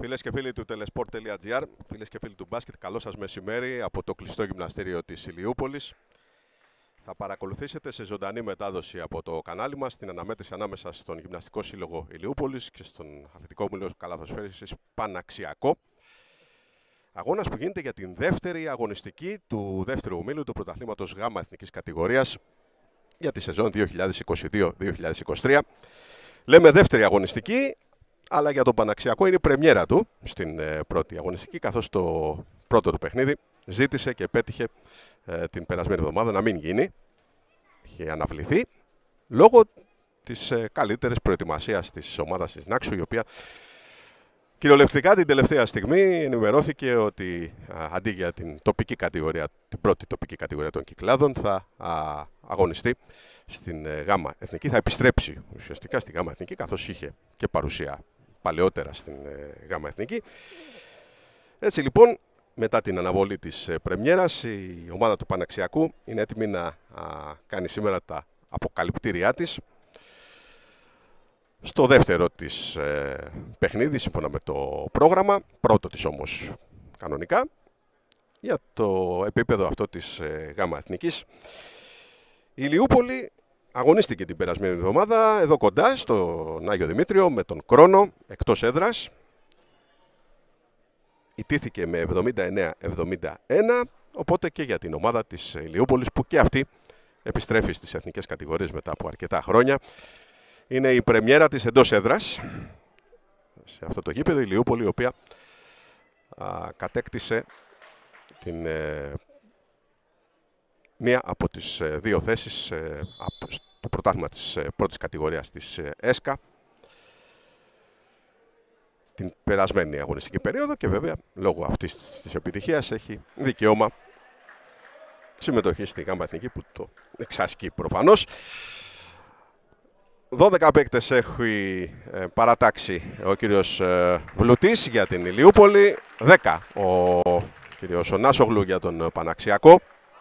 Φίλες και φίλοι του telesport.gr, φίλες και φίλοι του μπάσκετ, καλό σας μεσημέρι από το κλειστό γυμναστήριο της Ηλιούπολης. Θα παρακολουθήσετε σε ζωντανή μετάδοση από το κανάλι μας την αναμέτρηση ανάμεσα στον Γυμναστικό Σύλλογο Ηλιούπολης και στον Αθλητικό Ομίλιο Καλαθοσφαίρισης Παναξιακό. Αγώνας που γίνεται για την δεύτερη αγωνιστική του δεύτερου ομίλου του πρωταθλήματος ΓΑΜΑ εθνικής κατηγορίας για τη σεζόν 2022-2023. Λέμε δεύτερη αγωνιστική, αλλά για τον Παναξιακό είναι η πρεμιέρα του στην πρώτη αγωνιστική, καθώς το πρώτο του παιχνίδι ζήτησε και πέτυχε την περασμένη εβδομάδα να μην γίνει. Είχε αναβληθεί λόγω της καλύτερης προετοιμασίας της ομάδας της Νάξου, η οποία κυριολεκτικά την τελευταία στιγμή ενημερώθηκε ότι αντί για την τοπική κατηγορία, την πρώτη τοπική κατηγορία των Κυκλάδων, θα αγωνιστεί στην ΓΑΜΑ Εθνική. Θα επιστρέψει ουσιαστικά στη ΓΑΜΑ Εθνική, καθώς είχε και παρουσία παλαιότερα στην ΓΑΜΑ Εθνική. Έτσι λοιπόν, μετά την αναβολή της πρεμιέρας, η ομάδα του Παναξιακού είναι έτοιμη να κάνει σήμερα τα αποκαλυπτήριά της στο δεύτερο της παιχνίδι, σύμφωνα με το πρόγραμμα, πρώτο της όμως κανονικά, για το επίπεδο αυτό της ΓΑΜΑ Εθνικής. Η Ηλιούπολη αγωνίστηκε την περασμένη εβδομάδα εδώ κοντά στον Άγιο Δημήτριο με τον Κρόνο εκτός έδρας. ιτήθηκε με 79-71, οπότε και για την ομάδα της Ηλιούπολης, που και αυτή επιστρέφει στις εθνικές κατηγορίες μετά από αρκετά χρόνια. Είναι η πρεμιέρα της εντός έδρας σε αυτό το γήπεδο, η Ηλιούπολη, η οποία κατέκτησε μία από τις δύο θέσεις του πρωτάθλημα της πρώτης κατηγορίας της ΕΣΚΑ την περασμένη αγωνιστική περίοδο, και βέβαια λόγω αυτής της επιτυχίας έχει δικαίωμα συμμετοχή στη ΓΑΜΑ Εθνική, που το εξασκεί προφανώς. 12 παίκτες έχει παρατάξει ο κύριος Βλουτής για την Ηλιούπολη, 10 ο κύριος Νάσογλου για τον Παναξιακό.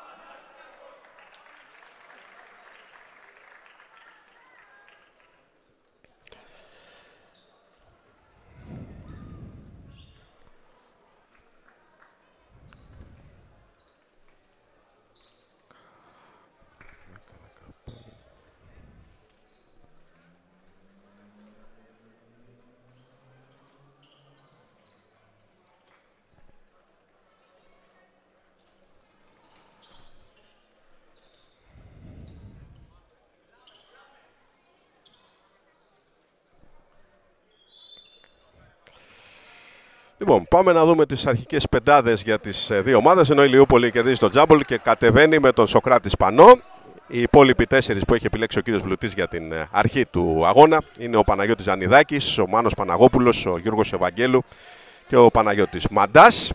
Λοιπόν, πάμε να δούμε τις αρχικές πεντάδες για τις δύο ομάδες, ενώ η Ηλιούπολη κερδίζει τον Τζάμπολ και κατεβαίνει με τον Σοκράτη Σπανό. Οι υπόλοιποι 4 που έχει επιλέξει ο κύριος Βλουτής για την αρχή του αγώνα είναι ο Παναγιώτης Ζανιδάκης, ο Μάνος Παναγόπουλος, ο Γιώργος Ευαγγέλου και ο Παναγιώτης Μαντάς.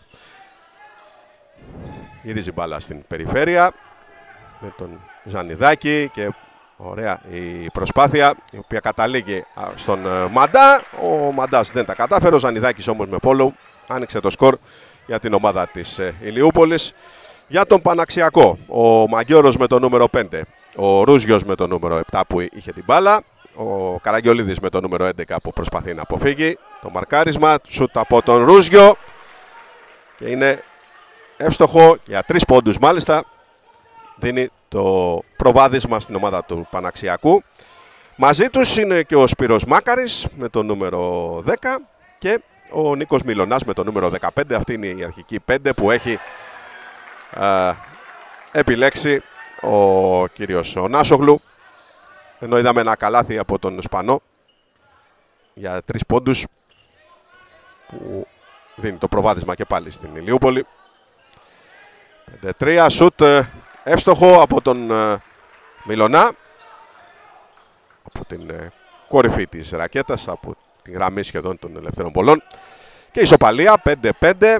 Γυρίζει μπάλα στην περιφέρεια με τον Ζανιδάκη και ωραία η προσπάθεια, η οποία καταλήγει στον Μαντά. Ο Μαντάς δεν τα κατάφερε, ο Ζανιδάκης όμως με follow άνοιξε το σκορ για την ομάδα της Ηλιούπολης. Για τον Παναξιακό, ο Μαγιώρος με το νούμερο 5, ο Ρούζιος με το νούμερο 7 που είχε την μπάλα, ο Καραγιολίδης με το νούμερο 11 που προσπαθεί να αποφύγει το μαρκάρισμα, σουτ από τον Ρούζιο και είναι εύστοχο για 3 πόντους μάλιστα. Δίνει το προβάδισμα στην ομάδα του Παναξιακού. Μαζί τους είναι και ο Σπύρος Μάκαρης με το νούμερο 10 και ο Νίκος Μιλωνάς με το νούμερο 15. Αυτή είναι η αρχική 5 που έχει επιλέξει ο κύριος Νάσογλου, ενώ είδαμε ένα καλάθι από τον Σπανό για 3 πόντους που δίνει το προβάδισμα και πάλι στην Ηλιούπολη. 5-3, σουτ εύστοχο από τον Μιλωνά, από την κορυφή της ρακέτας, από τη γραμμή σχεδόν των ελευθερών πολλών, και ισοπαλία 5-5.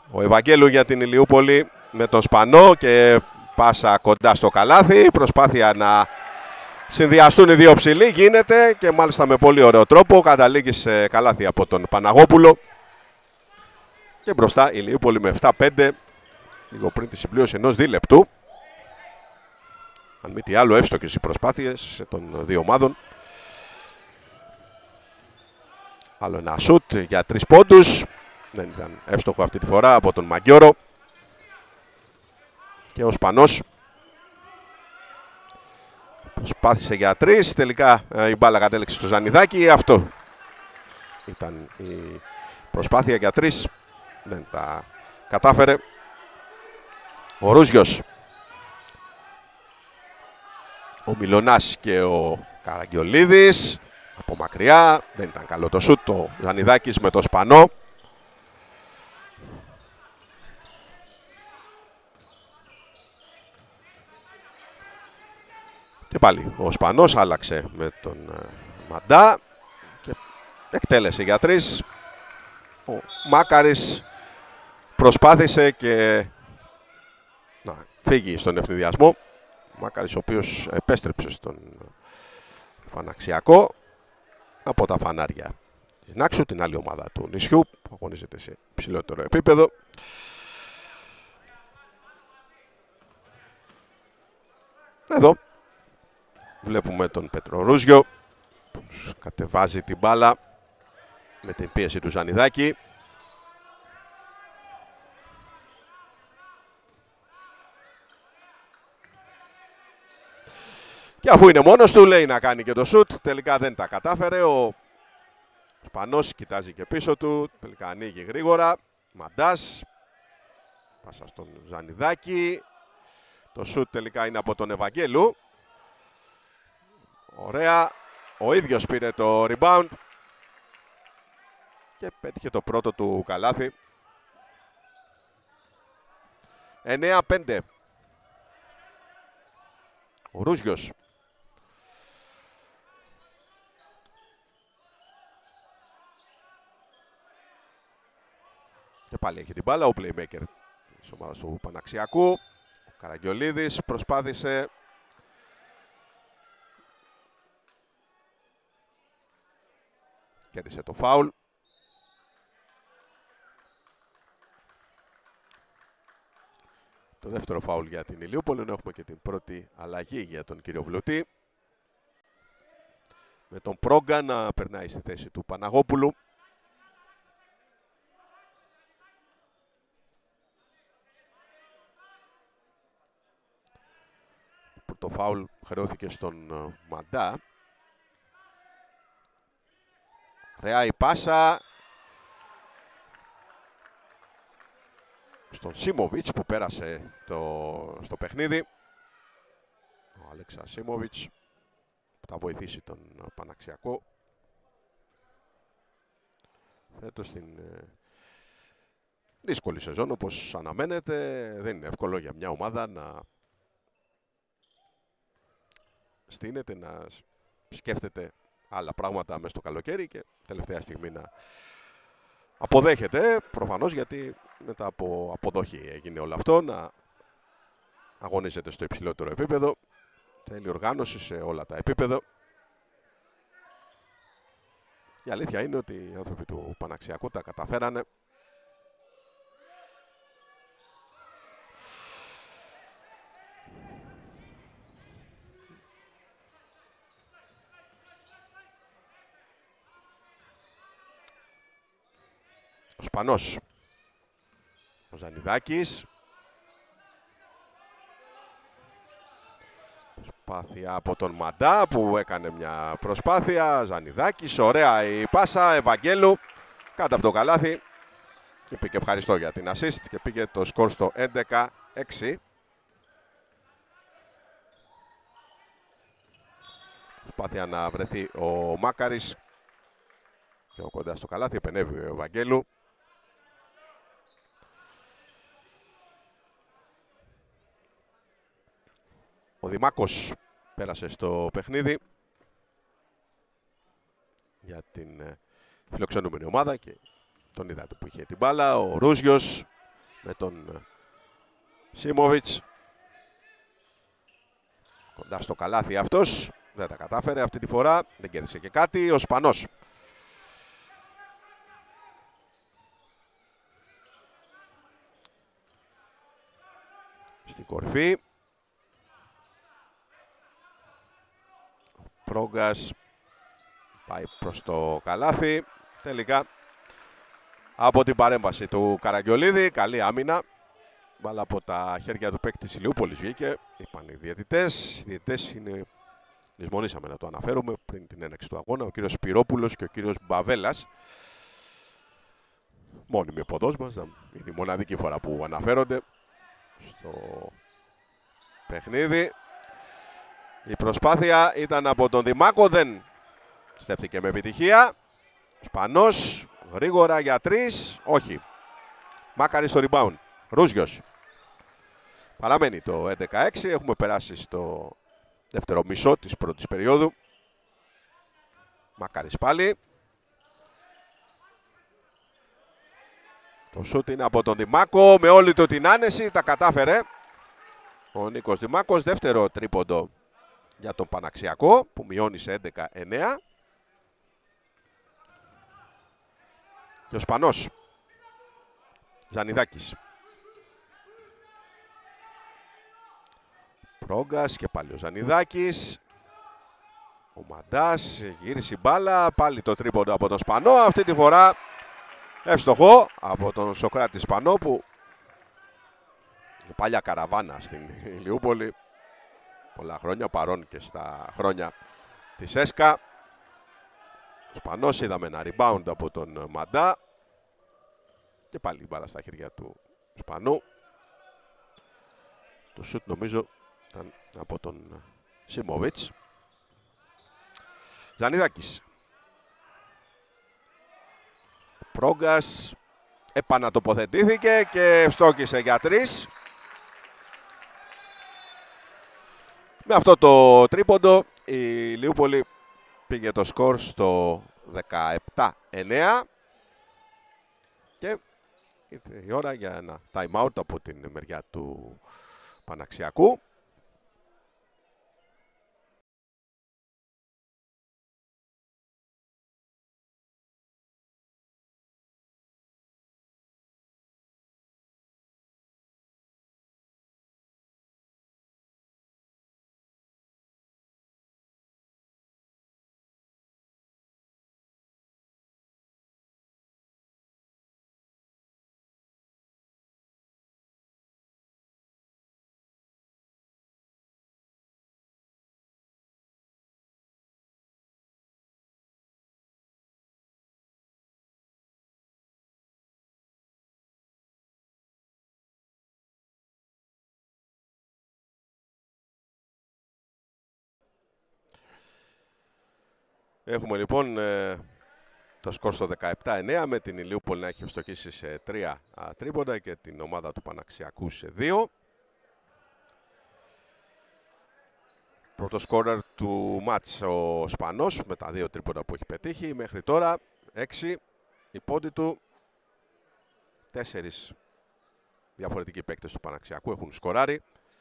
Ο Ευαγγέλου για την Ηλιούπολη με τον Σπανό και πάσα κοντά στο καλάθι. Προσπάθεια να συνδυαστούν οι δύο ψηλοί. Γίνεται και μάλιστα με πολύ ωραίο τρόπο. Καταλήγει σε καλάθι από τον Παναγόπουλο. Και μπροστά η Ηλιούπολη με 7-5. Λίγο πριν τη συμπλήρωση ενός δίλεπτου. Αν μη τι άλλο, εύστοχες οι προσπάθειες των δύο ομάδων. Άλλο ένα σουτ για 3 πόντους. Δεν ήταν εύστοχο αυτή τη φορά από τον Μαγκιόρο. Και ο Σπανός προσπάθησε για 3. Τελικά η μπάλα κατέληξε στο Ζανιδάκι. Αυτό ήταν η προσπάθεια για 3. Δεν τα κατάφερε. Ο Ρούζιος, ο Μιλωνάς και ο Καραγγιολίδης από μακριά. Δεν ήταν καλό το σουτ. Το Ζανιδάκης με το Σπανό. Και πάλι ο Σπανός άλλαξε με τον Μαντά και εκτέλεσε για 3. Ο Μάκαρης προσπάθησε και να φύγει στον ευνηδιασμό. Ο Μάκαρης ο οποίος επέστρεψε στον Φαναξιακό από τα φανάρια της Νάξου, την άλλη ομάδα του νησιού που αγωνίζεται σε ψηλότερο επίπεδο. Εδώ βλέπουμε τον Πετρορούζιο που κατεβάζει την μπάλα με την πίεση του Ζανιδάκη. Και αφού είναι μόνος του, λέει να κάνει και το σουτ. Τελικά δεν τα κατάφερε. Ο Σπανός κοιτάζει και πίσω του. Τελικά ανοίγει γρήγορα. Μαντάς. Πάσα στον Ζανιδάκη. Το σουτ τελικά είναι από τον Ευαγγέλου. Ωραία. Ο ίδιος πήρε το rebound. Και πέτυχε το πρώτο του καλάθι. 9-5. Ο Ρούζιος. Και πάλι έχει την μπάλα ο playmaker της ομάδας του Παναξιακού. Ο Καραγγιολίδης προσπάθησε. Κέρδισε το φάουλ. Το δεύτερο φάουλ για την Ηλιούπολη. Έχουμε και την πρώτη αλλαγή για τον κύριο Βλουτή. Με τον Πρόγκα να περνάει στη θέση του Παναγόπουλου. Που το φάουλ χρεώθηκε στον Μαντά. Ωραία η πάσα στον Σίμοβιτς που πέρασε στο παιχνίδι. Ο Αλέξα Σίμοβιτς που θα βοηθήσει τον Παναξιακό φέτος στην δύσκολη σεζόν, όπως αναμένεται. Δεν είναι εύκολο για μια ομάδα να στείνεται, να σκέφτεται άλλα πράγματα μέσα στο καλοκαίρι και τελευταία στιγμή να αποδέχεται, προφανώς γιατί μετά από αποδοχή έγινε όλο αυτό, να αγωνίζεται στο υψηλότερο επίπεδο. Θέλει οργάνωση σε όλα τα επίπεδα. Η αλήθεια είναι ότι οι άνθρωποι του Παναξιακού τα καταφέρανε. Ο Σπανός. Ο Ζανιδάκης. Προσπάθεια από τον Μαντά που έκανε μια προσπάθεια. Ζανιδάκης, ωραία η πάσα. Ευαγγέλου κάτω από το καλάθι. Και πήγε ευχαριστώ για την assist και πήγε το σκορ στο 11-6. Προσπάθεια να βρεθεί ο Μάκαρης. Πιο κοντά στο καλάθι, επενεύει ο Ευαγγέλου. Ο Δημάκος πέρασε στο παιχνίδι για την φιλοξενούμενη ομάδα και τον είδατε που είχε την μπάλα. Ο Ρούζιος με τον Σίμοβιτς. Κοντά στο καλάθι αυτός. Δεν τα κατάφερε αυτή τη φορά. Δεν κέρδισε και κάτι. Ο Σπανός. Στην κορυφή. Ο Πρόγκας πάει προς το καλάθι. Τελικά από την παρέμβαση του Καραγγιολίδη. Καλή άμυνα. Μπάλα από τα χέρια του παίκτη της Ηλιούπολης βγήκε. Είπαν οι διαιτητές. Οι διαιτητές είναι... Λησμονήσαμε να το αναφέρουμε πριν την έναρξη του αγώνα. Ο κύριος Σπυρόπουλος και ο κύριος Μπαβέλας. Μόνιμοι εποδός μας. Είναι η μοναδική φορά που αναφέρονται στο παιχνίδι. Η προσπάθεια ήταν από τον Δημάκο. Δεν στέφθηκε με επιτυχία. Σπανός γρήγορα για 3. Όχι. Μάκαρη στο rebound. Ρούζιος. Παραμένει το 11-6. Έχουμε περάσει στο δεύτερο μισό της πρώτης περίοδου. Μάκαρης πάλι. Το σούτ είναι από τον Δημάκο με όλη του την άνεση. Τα κατάφερε ο Νίκος Δημάκος. Δεύτερο τρίποντο για τον Παναξιακό που μειώνει σε 11-9. Και ο Σπανός. Ζανιδάκης. Πρόγκας και πάλι ο Ζανιδάκης. Ο Μαντάς γύρισε η μπάλα. Πάλι το τρίποντο από τον Σπανό. Αυτή τη φορά εύστοχο από τον Σοκράτη Σπανό που είναι παλιά καραβάνα στην Ηλιούπολη. Πολλά χρόνια, παρόν και στα χρόνια της ΕΣΚΑ. Ο Σπανός, είδαμε ένα rebound από τον Μαντά. Και πάλι η μπάλα στα χέρια του Σπανού. Το σουτ νομίζω ήταν από τον Σίμοβιτς. Ζανιδάκης. Πρόγκας επανατοποθετήθηκε και στόκισε για 3. Με αυτό το τρίποντο η Ηλιούπολη πήγε το σκορ στο 17-9 και ήρθε η ώρα για ένα time out από την μεριά του Παναξιακού. Έχουμε λοιπόν το σκορ στο 17-9 με την Ηλιούπολη να έχει ευστοχήσει σε 3 τρίποντα και την ομάδα του Παναξιακού σε 2. Πρώτο σκόρερ του μάτς ο Σπανός με τα 2 τρίποντα που έχει πετύχει. Μέχρι τώρα 6. Η πόντη του 4 διαφορετικοί παίκτες του Παναξιακού έχουν σκοράρει.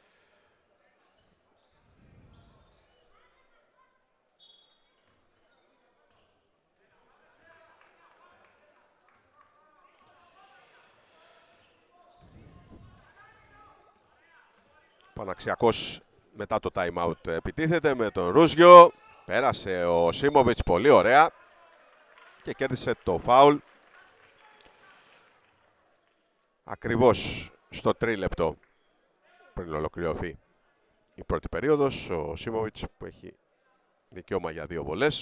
Παναξιακός μετά το time out επιτίθεται με τον Ρούζιο. Πέρασε ο Σίμοβιτς πολύ ωραία και κέρδισε το φάουλ ακριβώς στο 3 λεπτό πριν ολοκληρωθεί η πρώτη περίοδος. Ο Σίμοβιτς που έχει δικαίωμα για 2 βολές.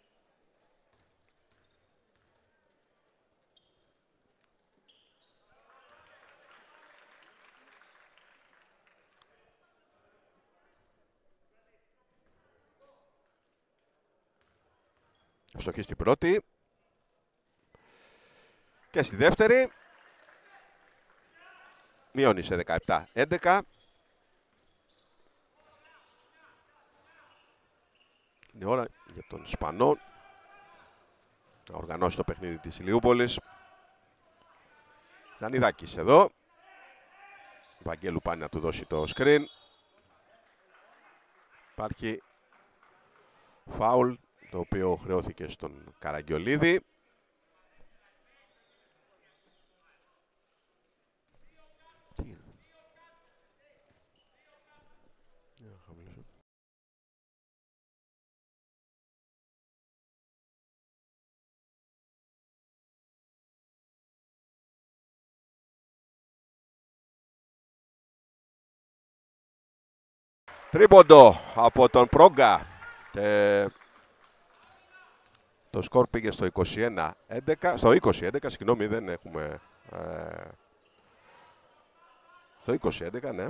Ευστοχή στην πρώτη και στη δεύτερη μειώνει σε 17-11. Είναι ώρα για τον Σπανό να οργανώσει το παιχνίδι της Ηλιούπολης. Ζανιδάκης εδώ. Βαγγέλου πάει να του δώσει το screen. Υπάρχει φάουλ, το οποίο χρεώθηκε στον Καραγγιολίδη. Τρίποντο από τον Πρόγκα. Το σκορ πήγε στο 21-11, στο 20-11, συγγνώμη, δεν έχουμε... στο 20-11, ναι.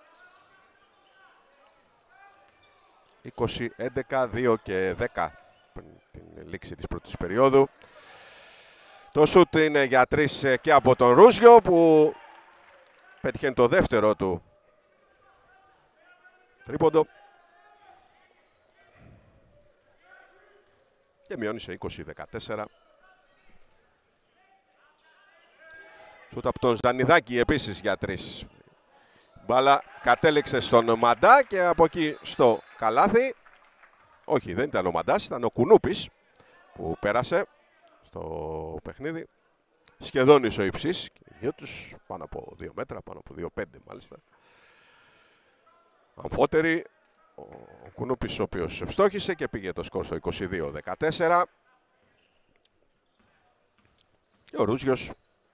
20-11, 2 και 10 πριν την λήξη της πρώτης περίοδου. Το σούτ είναι για 3 και από τον Ρούζιο, που πετυχαίνει το δεύτερο του τρίποντο. Και μειώνει σε 20-14. Σούτ από τον Ζανιδάκη επίσης για 3. Μπάλα κατέληξε στον Μαντά και από εκεί στο καλάθι. Όχι, δεν ήταν ο Μαντάς, ήταν ο Κουνούπης που πέρασε στο παιχνίδι. Σχεδόν ισοϊψής. Οι δύο τους πάνω από 2 μέτρα, πάνω από 2,5 μάλιστα. Αμφότεροι. Ο Κουνούπης, ο οποίος ευστόχησε και πήγε το σκορ στο 22-14. Και ο Ρούζιος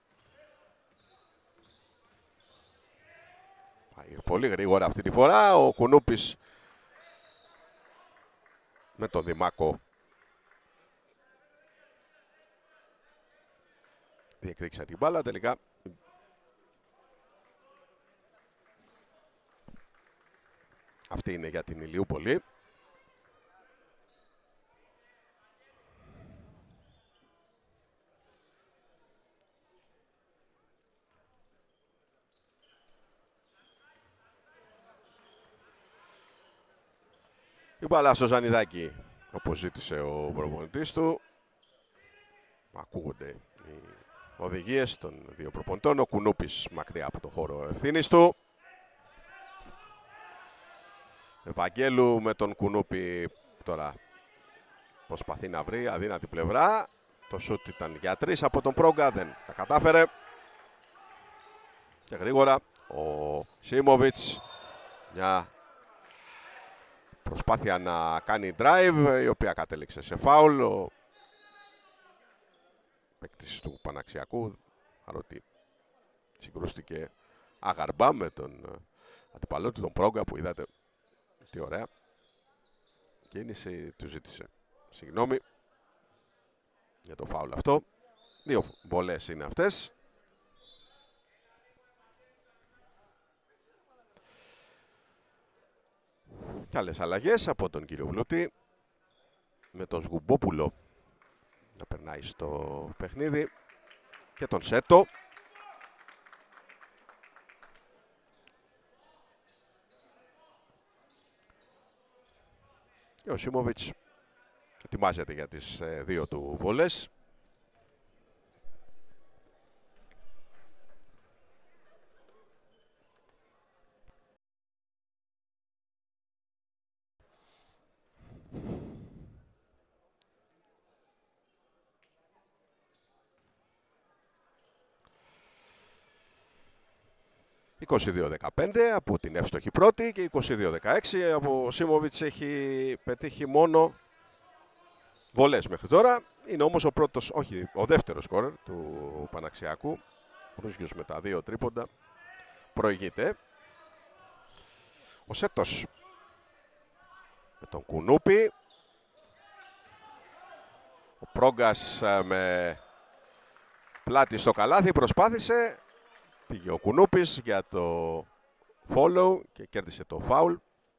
πάει πολύ γρήγορα αυτή τη φορά. Ο Κουνούπης με τον Δημάκο διεκδίκησε την μπάλα. Τελικά αυτή είναι για την Ηλιούπολη. Η μπάλα στο Ζανιδάκη, όπως ζήτησε ο προπονητής του. Ακούγονται οι οδηγίες των δύο προπονητών. Ο Κουνούπης μακριά από το χώρο ευθύνης του. Ευαγγέλου με τον Κουνούπη τώρα προσπαθεί να βρει αδύνατη πλευρά. Το σούτ ήταν για 3 από τον Πρόγκα, δεν τα κατάφερε. Και γρήγορα ο Σίμοβιτς, μια προσπάθεια να κάνει drive, η οποία κατέληξε σε φάουλ. Ο παίκτης του Παναξιακού, παρότι συγκρούστηκε αγαρμπά με τον αντιπαλό του, τον Πρόγκα, που είδατε τι ωραία κίνηση του ζήτησε. Συγγνώμη για το φάουλ αυτό. 2 βολές είναι αυτές. Και άλλες αλλαγές από τον κύριο Βλούτη, με τον Σγουμπόπουλο να περνάει στο παιχνίδι και τον Σέτο. Και ο Σίμοβιτς ετοιμάζεται για τις 2 του βολές. ...22-15 από την εύστοχη πρώτη και 22-16 από ο Σίμοβιτς. Έχει πετύχει μόνο βολές μέχρι τώρα. Είναι όμως ο πρώτος, όχι, ο δεύτερος σκόρερ του Παναξιακού. Ο Ρούζιος με τα 2 τρίποντα προηγείται. Ο Σέτος με τον Κουνούπη. Ο Πρόγκας με πλάτη στο καλάθι προσπάθησε. Πήγε ο Κουνούπης για το follow και κέρδισε το foul.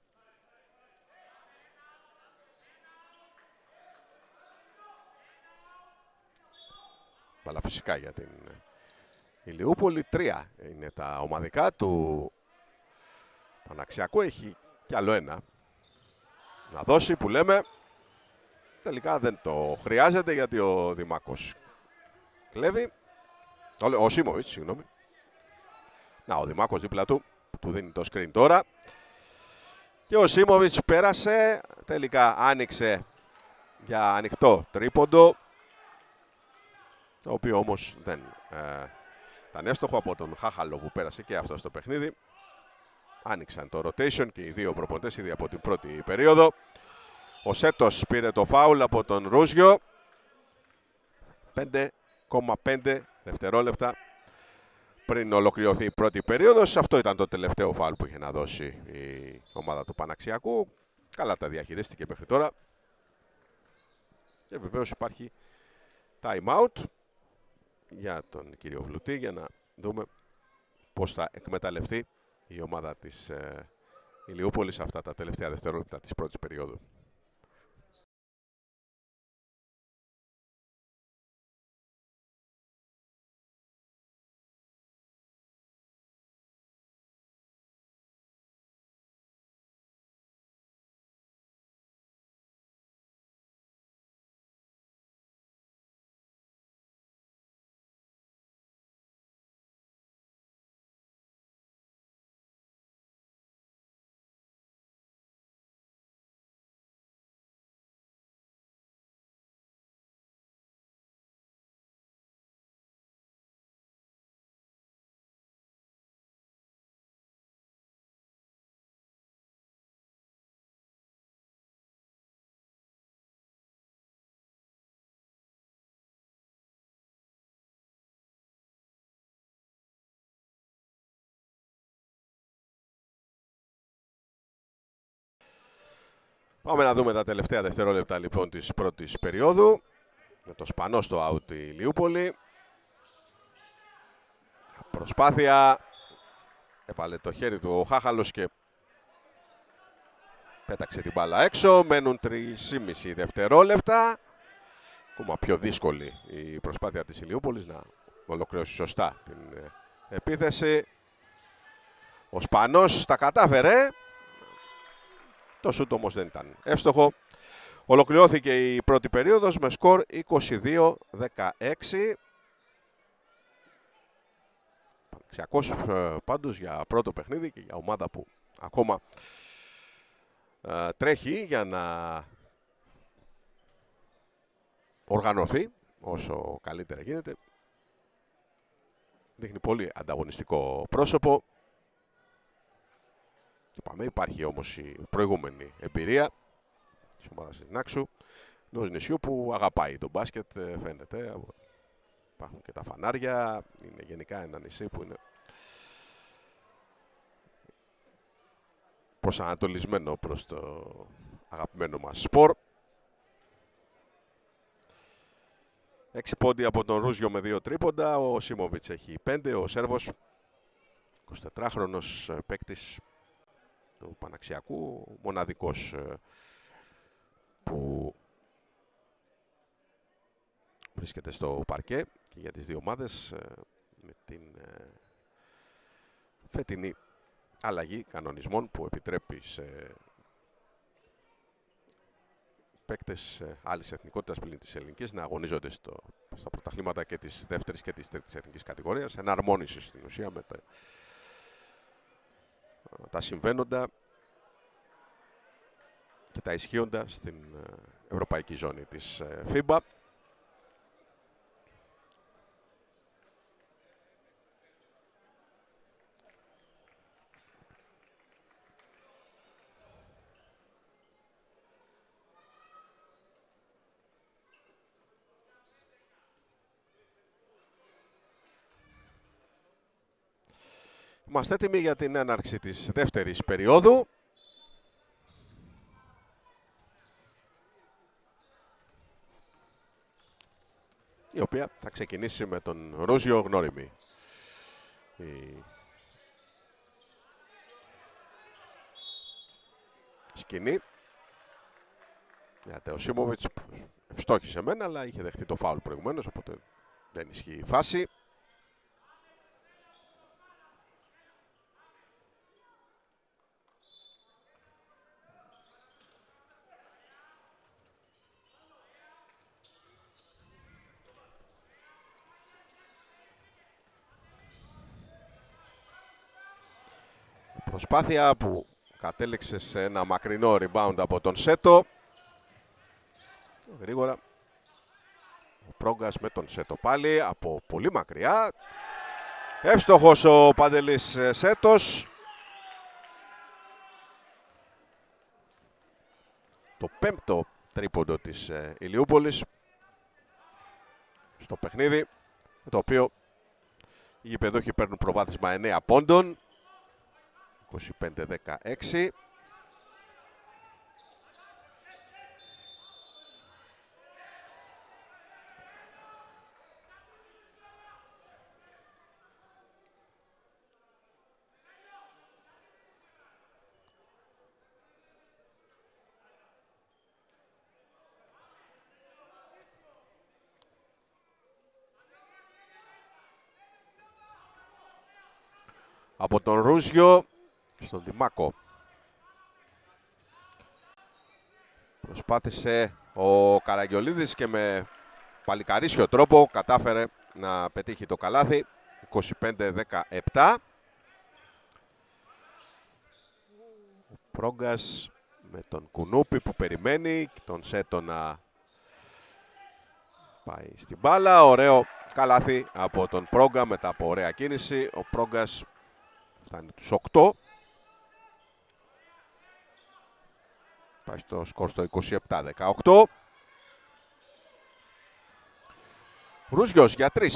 Αλλά φυσικά για την Ηλιούπολη. 3 είναι τα ομαδικά του Παναξιακού. Έχει κι άλλο ένα να δώσει, που λέμε. Τελικά δεν το χρειάζεται, γιατί ο Δημάκος κλέβει. Ο Σίμοβιτς, συγγνώμη. Να, ο Δημάκος δίπλα του του δίνει το screen τώρα. Και ο Σίμοβιτς πέρασε, τελικά άνοιξε για ανοιχτό τρίποντο, το οποίο όμως δεν ήταν εύστοχο από τον Χάχαλο που πέρασε και αυτό στο παιχνίδι. Άνοιξαν το rotation και οι δύο προπονητές ήδη από την πρώτη περίοδο. Ο Σέτος πήρε το φάουλ από τον Ρούζιο. 5,5 δευτερόλεπτα πριν ολοκληρωθεί η πρώτη περίοδος. Αυτό ήταν το τελευταίο φάουλ που είχε να δώσει η ομάδα του Παναξιακού. Καλά τα διαχειρίστηκε μέχρι τώρα. Και βεβαίως υπάρχει time out για τον κύριο Βλουτή για να δούμε πώς θα εκμεταλλευτεί η ομάδα της Ηλιούπολης αυτά τα τελευταία δευτερόλεπτα της πρώτης περίοδου. Πάμε να δούμε τα τελευταία δευτερόλεπτα λοιπόν της πρώτης περίοδου. Με το σπανό στο out η Ηλιούπολη. Προσπάθεια. Έβαλε το χέρι του ο Χάχαλος και πέταξε την μπάλα έξω. Μένουν 3,5 δευτερόλεπτα. Ακόμα πιο δύσκολη η προσπάθεια της Ηλιούπολης να ολοκληρώσει σωστά την επίθεση. Ο Σπανός τα κατάφερε. Το σούτ όμως δεν ήταν εύστοχο. Ολοκληρώθηκε η πρώτη περίοδος με σκορ 22-16. Πανεξιακός πάντως για πρώτο παιχνίδι και για ομάδα που ακόμα τρέχει για να οργανωθεί όσο καλύτερα γίνεται. Δείχνει πολύ ανταγωνιστικό πρόσωπο. Είπαμε, υπάρχει όμως η προηγούμενη εμπειρία της ομάδας της Νάξου, ενός νησιού που αγαπάει το μπάσκετ, φαίνεται. Υπάρχουν και τα φανάρια, είναι γενικά ένα νησί που είναι προσανατολισμένο προς το αγαπημένο μας σπορ. 6 πόντια από τον Ρούζιο με 2 τρίποντα, ο Σίμοβιτς έχει 5, ο Σέρβος, 24χρονος παίκτης του Παναξιακού, μοναδικός που βρίσκεται στο παρκέ και για τις δύο ομάδες με την φετινή αλλαγή κανονισμών που επιτρέπει σε παίκτες άλλης εθνικότητας πλην της ελληνικής να αγωνίζονται στα πρωταθλήματα και της δεύτερης και της τρίτης εθνικής κατηγορίας. Εναρμόνιση στην ουσία με τα συμβαίνοντα και τα ισχύοντα στην ευρωπαϊκή ζώνη της FIBA. Είμαστε έτοιμοι για την έναρξη της δεύτερης περίοδου. Η οποία θα ξεκινήσει με τον Ρούζιο Γνώριμη. Η σκηνή. Ο Σίμοβιτς ευστόχησε εμένα, αλλά είχε δεχτεί το φάουλ προηγουμένως, οπότε δεν ισχύει η φάση. Προσπάθεια που κατέληξε σε ένα μακρινό rebound από τον Σέτο. Γρήγορα ο Πρόγκας με τον Σέτο πάλι από πολύ μακριά. Εύστοχος ο Παντελής Σέτος. Το πέμπτο τρίποντο της Ηλιούπολης στο παιχνίδι, το οποίο οι γηπεδούχοι παίρνουν προβάδισμα 9 πόντων, 25-16. Από τον Ρούζιο στον Δημάκο. Προσπάθησε ο Καραγιολίδης και με παλικαρίσιο τρόπο κατάφερε να πετύχει το καλάθι. 25-17. Ο Πρόγκας με τον Κουνούπη που περιμένει και τον Σέτο να πάει στην μπάλα. Ωραίο καλάθι από τον Πρόγκα μετά από ωραία κίνηση. Ο Πρόγκας φτάνει τους 8. Πάει στο σκορ στο 27-18. Ρούζιος για 3.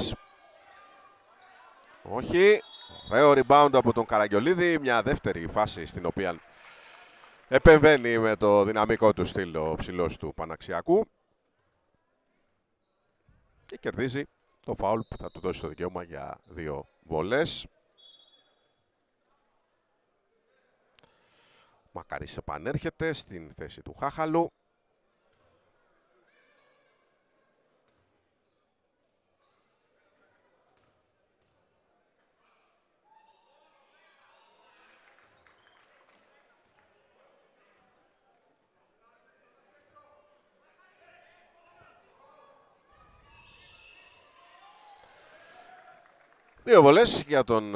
Όχι. Ωραίο rebound από τον Καραγιολίδη. Μια δεύτερη φάση στην οποία επεμβαίνει με το δυναμικό του στυλ ο ψηλός του Παναξιακού. Και κερδίζει το φάουλ που θα του δώσει το δικαίωμα για 2 βολές. Μακάρης επανέρχεται στην θέση του Χάχαλου. Δύο βολές για τον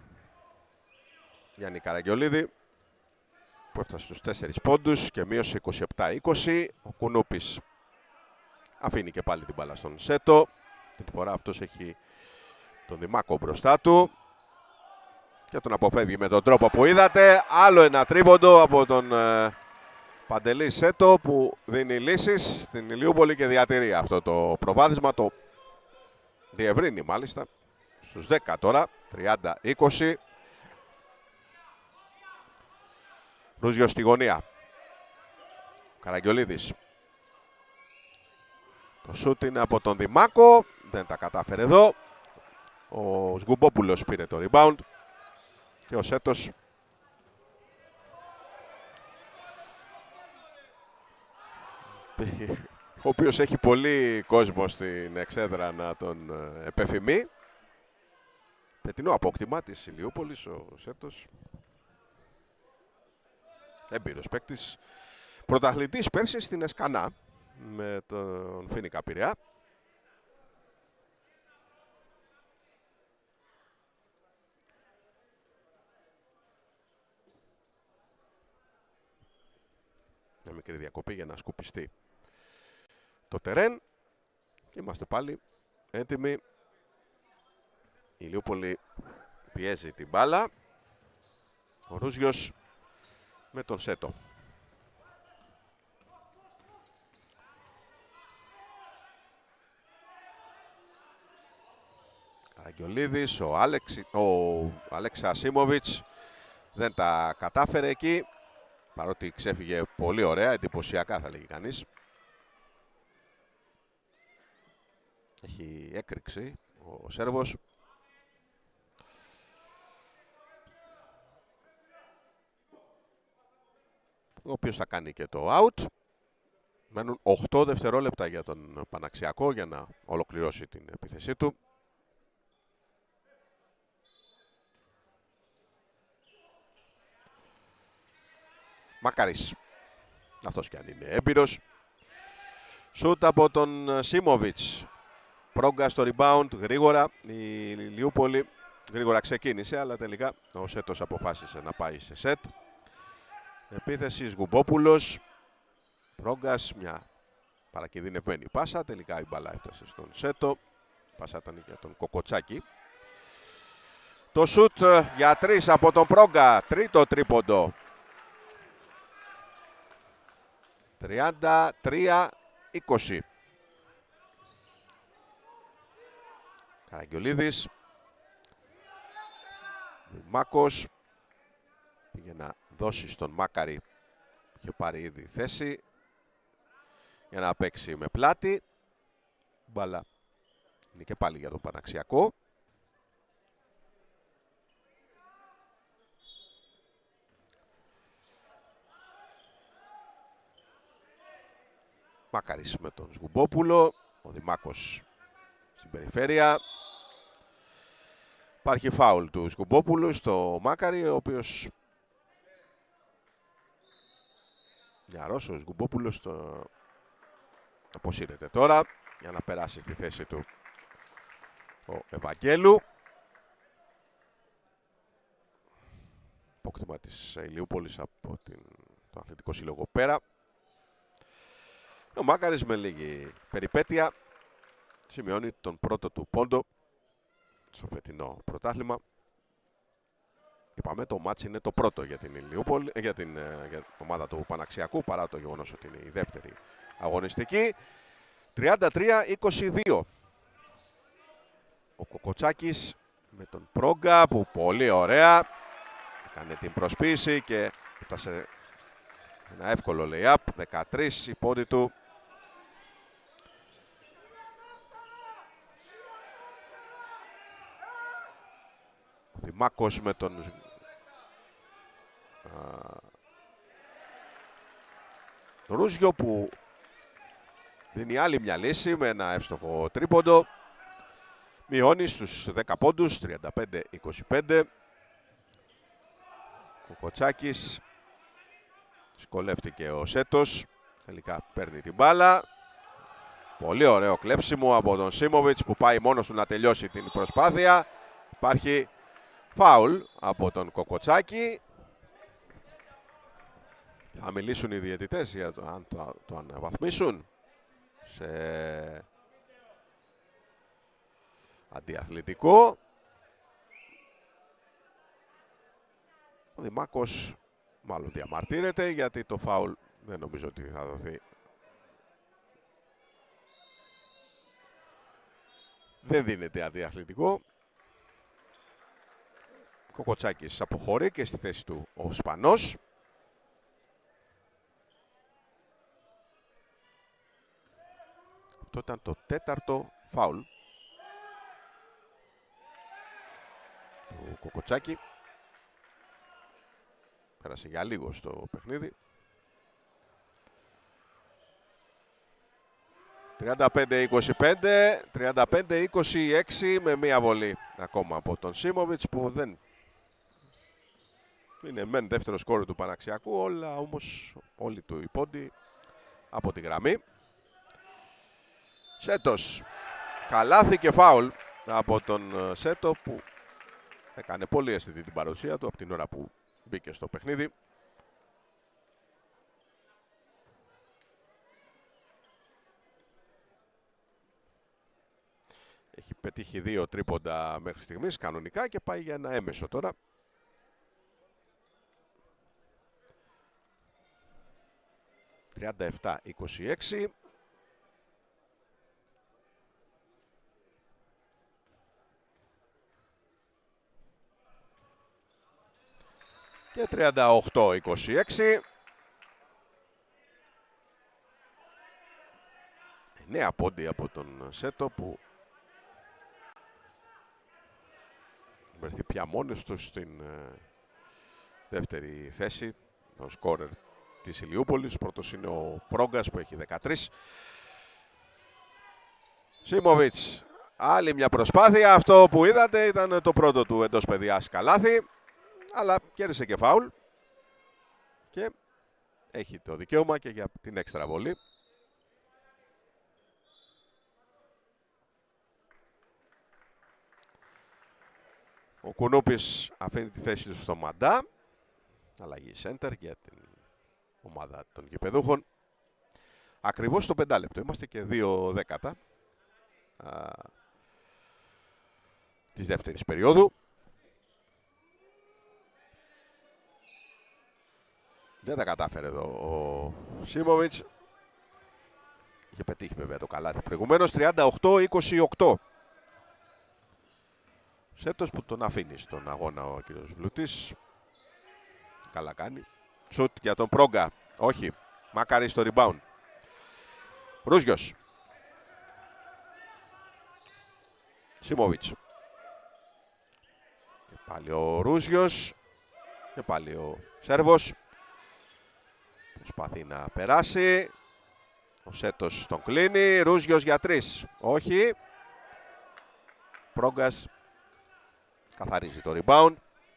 Γιάννη Καραγιολίδη, που έφτασε στους 4 πόντους και μείωσε 27-20. Ο Κουνούπης αφήνει και πάλι την μπάλα στον Σέτο. Την φορά αυτός έχει τον Δημάκο μπροστά του και τον αποφεύγει με τον τρόπο που είδατε. Άλλο ένα τρίποντο από τον Παντελή Σέτο που δίνει λύσεις στην Ηλιούπολη και διατηρεί αυτό το προβάδισμα. Το διευρύνει μάλιστα στους 10 τώρα, 30-20. Ρούζιος στη γωνία. Καραγιολίδης. Το σούτ είναι από τον Δημάκο. Δεν τα κατάφερε εδώ. Ο Σγουμπόπουλος πήρε το rebound. Και ο Σέτος ο οποίος έχει πολύ κόσμο στην εξέδρα να τον επεφημεί. Πετεινό απόκτημα της Ηλιούπολης ο Σέτος. Έμπειρος παίκτης, πρωταθλητής πέρσι στην Εσκανά με τον Φοίνικα Πειραιά. Μια μικρή διακοπή για να σκουπιστεί το τερέν και είμαστε πάλι έτοιμοι. Η Ηλιούπολη πιέζει την μπάλα. Ο Ρούζιος με τον Σέτο. Καραγιολίδης, ο Αλέξη Ασίμοβιτς δεν τα κατάφερε εκεί, παρότι ξέφυγε πολύ ωραία, εντυπωσιακά θα λέγει κανείς. Έχει έκρηξη ο Σέρβος. Ο οποίος θα κάνει και το out. Μένουν 8 δευτερόλεπτα για τον Παναξιακό για να ολοκληρώσει την επίθεσή του. Μακάρης. Αυτός κι αν είναι έμπειρος. Σούτ από τον Σίμοβιτς. Πρόγκα στο rebound γρήγορα. Η Ηλιούπολη Γρήγορα ξεκίνησε, αλλά τελικά ο Σέτος αποφάσισε να πάει σε σετ. Επίθεση Σγουμπόπουλος. Πρόγκας, μια παρακινδυνευμένη πάσα. Τελικά η μπάλα έφτασε στον Σέτο. Πάσα ήταν για τον Κοκοτσάκη. Το σουτ για 3 από τον Πρόγκα. Τρίτο τρίποντο. 33-20. Καραγγιολίδης. Δημάκος. Πήγε να δώσει στον Μάκαρη. Είχε πάρει ήδη θέση για να παίξει με πλάτη. Μπάλα είναι και πάλι για τον Παναξιακό. Μάκαρης με τον Σγουμπόπουλο. Ο Δημάκος στην περιφέρεια. Υπάρχει φάουλ του Σγουμπόπουλου στο Μάκαρη, ο οποίος νεαρός ο Σγουμπόπουλος το αποσύρεται τώρα για να περάσει στη θέση του ο Ευαγγέλου. Απόκτημα της Ηλιούπολης από το Αθλητικό Σύλλογο Πέρα. Ο Μάκαρης με λίγη περιπέτεια σημειώνει τον πρώτο του πόντο στο φετινό πρωτάθλημα. Είπαμε, το μάτς είναι το πρώτο για την Ηλιούπολη, για την ομάδα του Παναξιακού, παρά το γεγονός ότι είναι η δεύτερη αγωνιστική. 33-22. Ο Κοκοτσάκης με τον Πρόγκα που πολύ ωραία έκανε την προσποίηση και έφτασε ένα εύκολο lay-up. 13 οι πόντοι του. Ο Δημάκος με τον Ρούζιο που δίνει άλλη μια λύση με ένα εύστοχο τρίποντο. Μειώνει στους 10 πόντους, 35-25. Κοκοτσάκης. Σκολεύτηκε ο Σέτος. Τελικά παίρνει την μπάλα. Πολύ ωραίο κλέψιμο από τον Σίμοβιτς που πάει μόνος του να τελειώσει την προσπάθεια. Υπάρχει φάουλ από τον Κοκοτσάκη. Θα μιλήσουν οι διαιτητές για αν το αναβαθμίσουν σε αντιαθλητικό. Ο Δημάκος μάλλον διαμαρτύρεται γιατί το φάουλ δεν νομίζω ότι θα δοθεί. Δεν δίνεται αντιαθλητικό. Κοκοτσάκης αποχωρεί και στη θέση του ο Σπανός. Αυτό ήταν το τέταρτο φάουλ του Κοκοτσάκη. Πέρασε για λίγο στο παιχνίδι. 35-25, 35-26 με μία βολή ακόμα από τον Σίμοβιτς που δεν είναι μεν δεύτερο σκόρ του Παναξιακού, όλα όμως όλοι του οι πόντοι από τη γραμμή. Σέτος, καλάθι και φάουλ από τον Σέτο που έκανε πολύ αισθητή την παρουσία του από την ώρα που μπήκε στο παιχνίδι. Έχει πετύχει 2 τρίποντα μέχρι στιγμής κανονικά και πάει για ένα έμεσο τώρα. «37-26». Και 38-26. 9 πόντι από τον Σέτο που βρεθεί πια μόνος του στην δεύτερη θέση. Ο σκόρερ της Ηλιούπολης. Πρώτος είναι ο Πρόγκας που έχει 13. Σίμοβιτς, άλλη μια προσπάθεια. Αυτό που είδατε ήταν το πρώτο του εντός παιδιάς καλάθι. Αλλά κέρδισε και φάουλ. Και έχει το δικαίωμα και για την έξτρα βολή. Ο Κουνούπης αφήνει τη θέση του στο Μαντά. Αλλαγή center για την ομάδα των γηπεδούχων. Ακριβώς στο 5 λεπτό. Είμαστε και 2 δέκατα της δεύτερης περίοδου. Δεν τα κατάφερε εδώ ο Σίμοβιτς. Είχε πετύχει βέβαια το καλάθι προηγουμένως. 38-28. Σέτος που τον αφήνει στον αγώνα ο κύριος Βλουτής. Καλά κάνει. Σουτ για τον Πρόγκα. Όχι. Μάκαρη στο rebound. Ρούζιος. Σίμοβιτς. Και πάλι ο Ρούζιος. Και πάλι ο Σέρβος. Προσπαθεί να περάσει. Ο Σέτος τον κλείνει. Ρούζιος για 3. Όχι. Πρόγκας καθαρίζει το rebound.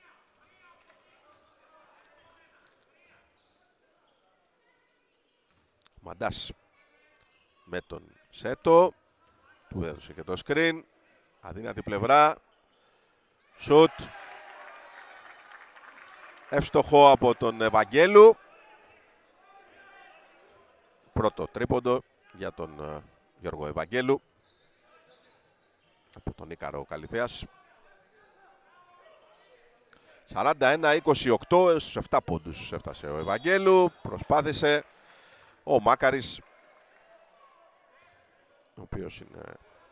Μαντάς με τον Σέτο. Του έδωσε και το screen. Αδύνατη πλευρά. Σουτ. Εύστοχο από τον Ευαγγέλου. Πρώτο τρίποντο για τον Γιώργο Ευαγγέλου. Από τον Ίκαρο Καλυθέας. 41-28, στους 7 πόντους έφτασε ο Ευαγγέλου. Προσπάθησε ο Μάκαρης, ο οποίος είναι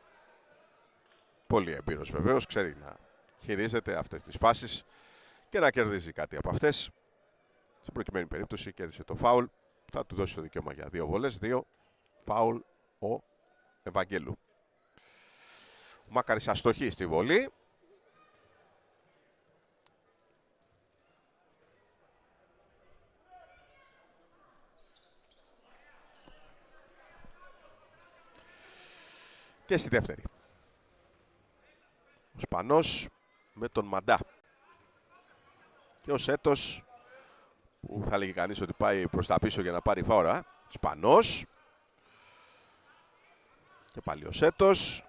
πολύ εμπειρος βεβαίως, ξέρει να χειρίζεται αυτές τις φάσεις και να κερδίζει κάτι από αυτές. Στην προκειμένη περίπτωση κέρδισε το φάουλ. Θα του δώσει το δικαίωμα για 2 βολές, 2 φάουλ ο Ευαγγέλου. Ο Μάκαρης αστοχή στη βολή. Και στη δεύτερη. Ο Σπανός με τον Μαντά. Και ο Σέτος, που θα λέγει κανείς ότι πάει προς τα πίσω για να πάρει φάουλα. Σπανός. Και πάλι ο Σέτος.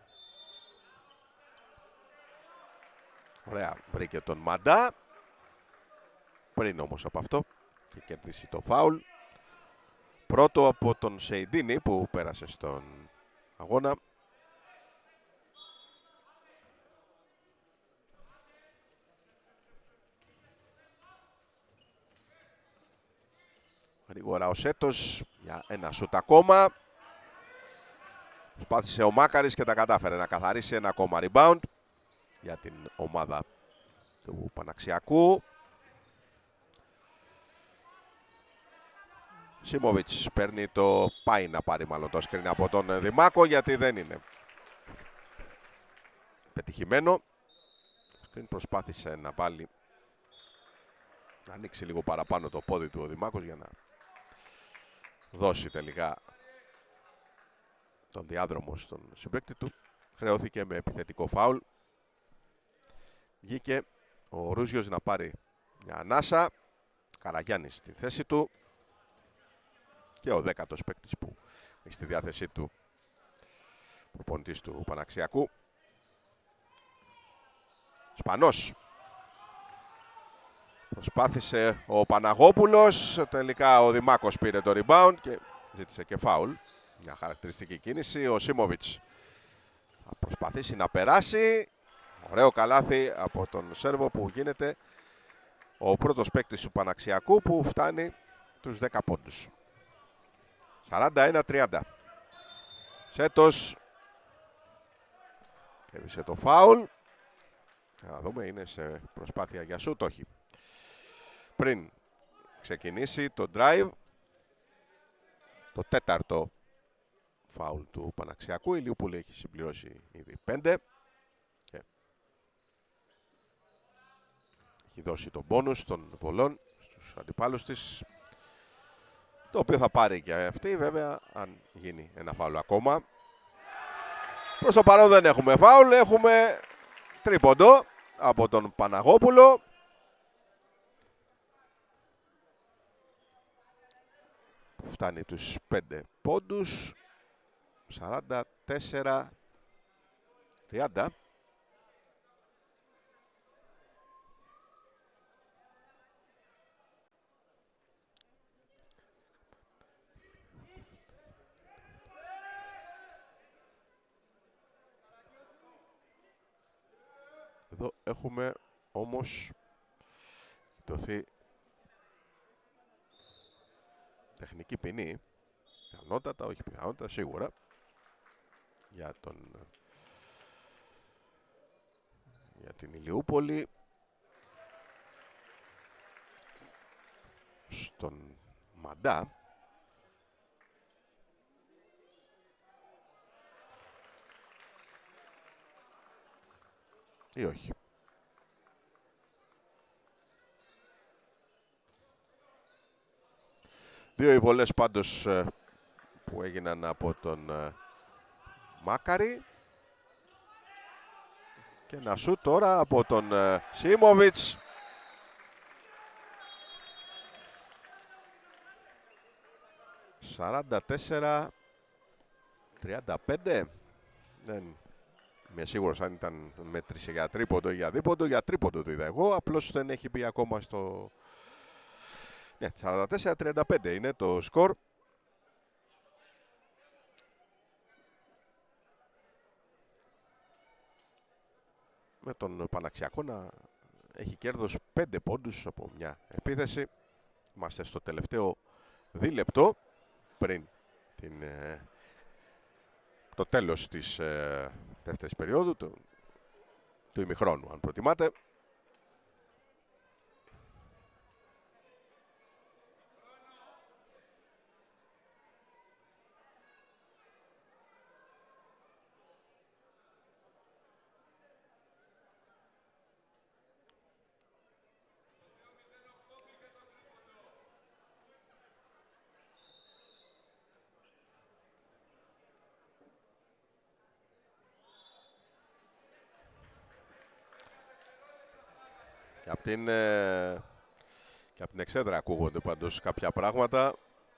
Ωραία, βρήκε τον Μαντά. Πριν όμως από αυτό και κερδίσει το φάουλ. Πρώτο από τον Σεϊντίνη που πέρασε στον αγώνα. Γρήγορα ο Σέτος για ένα σουτ ακόμα. Προσπάθησε ο Μάκαρης και τα κατάφερε να καθαρίσει ένα ακόμα rebound για την ομάδα του Παναξιακού. Σίμοβιτς παίρνει πάει να πάρει μάλλον το screen από τον Δημάκο, γιατί δεν είναι πετυχημένο. Screen προσπάθησε να βάλει, να ανοίξει λίγο παραπάνω το πόδι του ο Δημάκος για να δώσει τελικά τον διάδρομο στον συμπαίκτη του. Χρεώθηκε με επιθετικό φάουλ. Βγήκε ο Ρούζιος να πάρει μια ανάσα. Καραγιάννης στη θέση του. Και ο 10ος παίκτης που έχει στη διάθεσή του, προπονητής του Παναξιακού. Σπανός. Προσπάθησε ο Παναγόπουλος. Τελικά ο Δημάκος πήρε το rebound και ζήτησε και φάουλ. Μια χαρακτηριστική κίνηση. Ο Σίμοβιτς θα προσπαθήσει να περάσει. Ωραίο καλάθι από τον Σέρβο που γίνεται ο πρώτος παίκτης του Παναξιακού που φτάνει τους 10 πόντους. 41-30. Σέτος κέρδισε το φάουλ. Να δούμε, είναι σε προσπάθεια για σουτ, όχι. Πριν ξεκινήσει το drive, το 4ο φάουλ του Παναξιακού, η Λιούπολη έχει συμπληρώσει ήδη 5 και έχει δώσει τον μπόνους των βολών στους αντιπάλους της, το οποίο θα πάρει και αυτή βέβαια αν γίνει ένα φάουλ ακόμα. Προς το παρόν δεν έχουμε φάουλ, έχουμε τρίποντο από τον Παναγόπουλο. Που φτάνει τους 5 πόντους. 44-30. Εδώ έχουμε όμως δοθεί τεχνική ποινή, πιθανότατα, όχι πιθανότατα, σίγουρα, για την Ηλιούπολη, στον Μαντά. Ή όχι. Δύο οι βολές πάντως που έγιναν από τον Μάκαρη. Και ένα σουτ τώρα από τον Σίμοβιτς. «44-35». Δεν είμαι σίγουρος αν ήταν μέτρησε για τρίποντο ή για δίποντο. Για τρίποντο το είδα εγώ, απλώς δεν έχει μπει ακόμα στο... Ναι, 44-35 είναι το σκορ. Με τον Παναξιακό να έχει κέρδος 5 πόντους από μια επίθεση. Είμαστε στο τελευταίο δίλεπτο πριν το τέλος της δεύτερης περίοδου, του ημιχρόνου αν προτιμάτε. Και από την εξέδρα ακούγονται πάντως κάποια πράγματα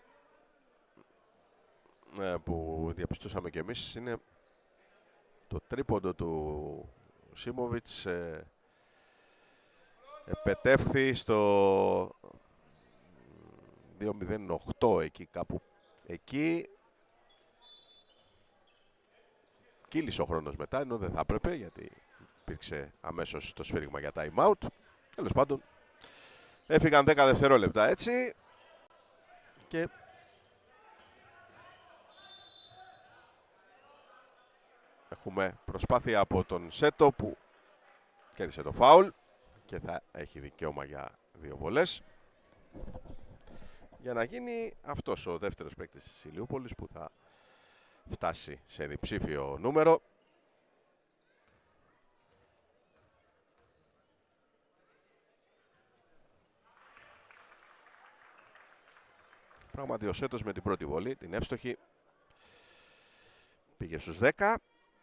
που διαπιστώσαμε και εμείς. Είναι το τρίποντο του Σίμοβιτς επετεύχθη στο 2-0-8 εκεί κάπου. Εκεί κύλησε ο χρόνος μετά, ενώ δεν θα έπρεπε γιατί υπήρξε αμέσως το σφύριγμα για time out. Τέλος πάντων, έφυγαν 10 δευτερόλεπτα έτσι και έχουμε προσπάθεια από τον Σέτο που κέρδισε το φάουλ και θα έχει δικαίωμα για 2 βολές για να γίνει αυτός ο δεύτερος παίκτης της Ηλιούπολης που θα φτάσει σε διψήφιο νούμερο. Πράγματι ο Σέτος με την πρώτη βολή, την εύστοχη, πήγε στους 10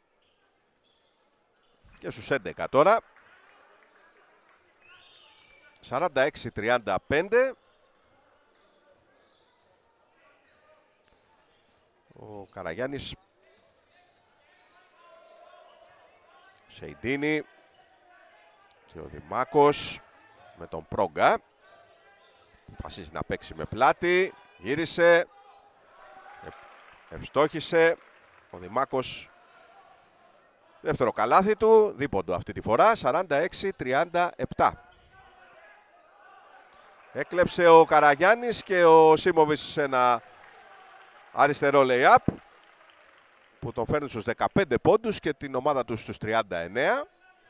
και στους 11 τώρα. 46-35. Ο Καραγιάννης, Σεϊντίνη και ο Δημάκος με τον Πρόγκα. Αποφασίζει να παίξει με πλάτη, γύρισε, ευστόχησε. Ο Δημάκος, δεύτερο καλάθι του, δίποντο αυτή τη φορά, 46-37. Έκλεψε ο Καραγιάννης και ο Σίμοβιτς ένα αριστερό lay-up που τον φέρνει στους 15 πόντους και την ομάδα του στους 39.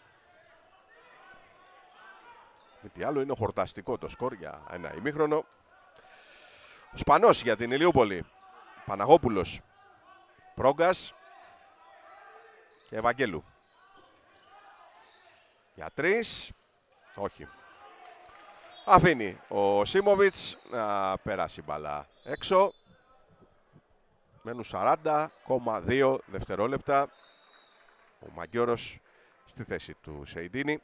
Μη τι άλλο, είναι χορταστικό το σκορ για ένα ημίχρονο. Ο Σπανός για την Ηλιούπολη. Παναγόπουλος, Πρόγκας και Ευαγγέλου. Για 3. Όχι. Αφήνει ο Σίμοβιτς να περάσει μπαλά έξω. Μένουν 40,2 δευτερόλεπτα. Ο Μαγκιόρος στη θέση του Σεϊντίνη.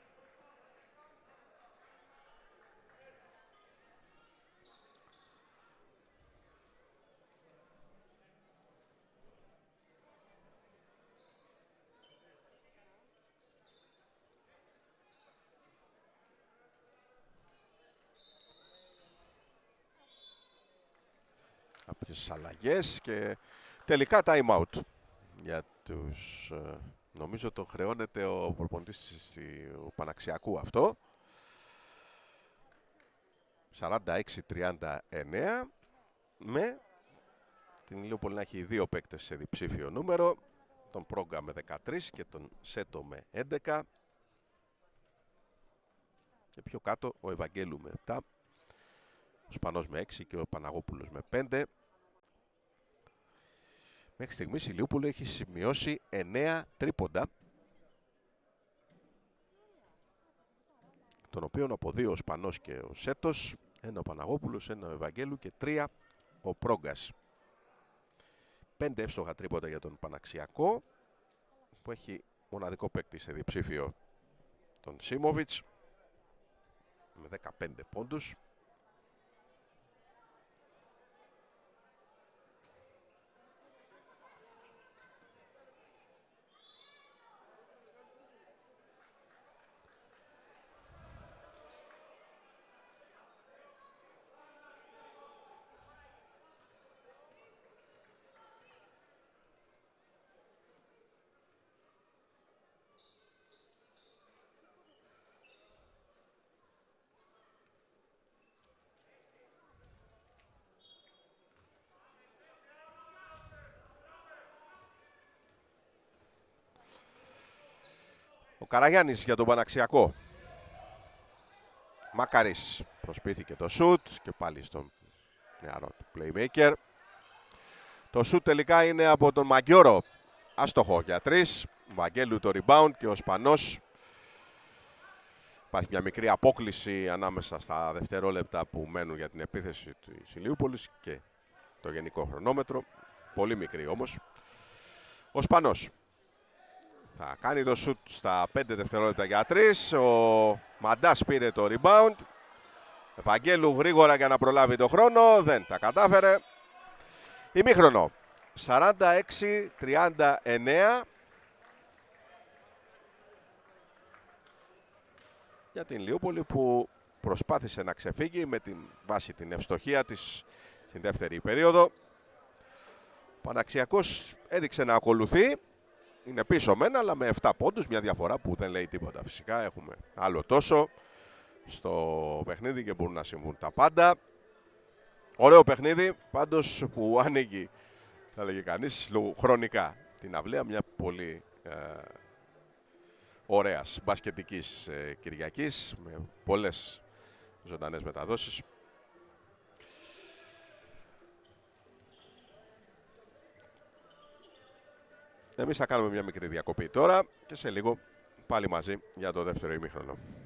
Κάποιες αλλαγές και τελικά time out για τους Νομίζω το χρεώνεται ο προπονητής του Παναξιακού αυτό. 46-39 με την Ηλιούπολη να έχει δύο παίκτες σε διψήφιο νούμερο. Τον Πρόγκα με 13 και τον Σέτο με 11. Και πιο κάτω ο Ευαγγέλου με 7. Ο Σπανός με 6 και ο Παναγόπουλος με 5. Μέχρι στιγμής η Ηλιούπολη έχει σημειώσει 9 τρίποντα, των οποίων από 2 ο Σπανός και ο Σέτος, 1 ο Παναγόπουλος, 1 ο Ευαγγέλου και 3 ο Πρόγκας. 5 εύστοχα τρίποντα για τον Παναξιακό, που έχει μοναδικό παίκτη σε διψήφιο τον Σίμοβιτς με 15 πόντους. Ο Καραγιάννης για τον Παναξιακό. Μακαρής προσπίθηκε το σουτ και πάλι στον νεαρό του playmaker. Το σουτ τελικά είναι από τον Μαγκιόρο. Άστοχο για 3. Βαγγέλου το rebound και ο Σπανός. Υπάρχει μια μικρή απόκλιση ανάμεσα στα δευτερόλεπτα που μένουν για την επίθεση της Ηλιούπολης και το γενικό χρονόμετρο. Πολύ μικρή όμως. Ο Σπανός θα κάνει το σουτ στα 5 δευτερόλεπτα για 3. Ο Μαντάς πήρε το rebound. Ευαγγέλου γρήγορα για να προλάβει το χρόνο. Δεν τα κατάφερε. Ημίχρονο. 46-39. Για την Ηλιούπολη που προσπάθησε να ξεφύγει με την βάση την ευστοχία της στην δεύτερη περίοδο. Ο Παναξιακός έδειξε να ακολουθεί. Είναι πίσω μένα, αλλά με 7 πόντους, μια διαφορά που δεν λέει τίποτα. Φυσικά έχουμε άλλο τόσο στο παιχνίδι και μπορούν να συμβούν τα πάντα. Ωραίο παιχνίδι, πάντως, που άνοιγε, θα λέγει κανείς, χρονικά την αυλαία, μια πολύ ωραίας μπασκετικής Κυριακής με πολλές ζωντανές μεταδόσεις. Εμείς θα κάνουμε μια μικρή διακοπή τώρα και σε λίγο πάλι μαζί για το δεύτερο ημίχρονο.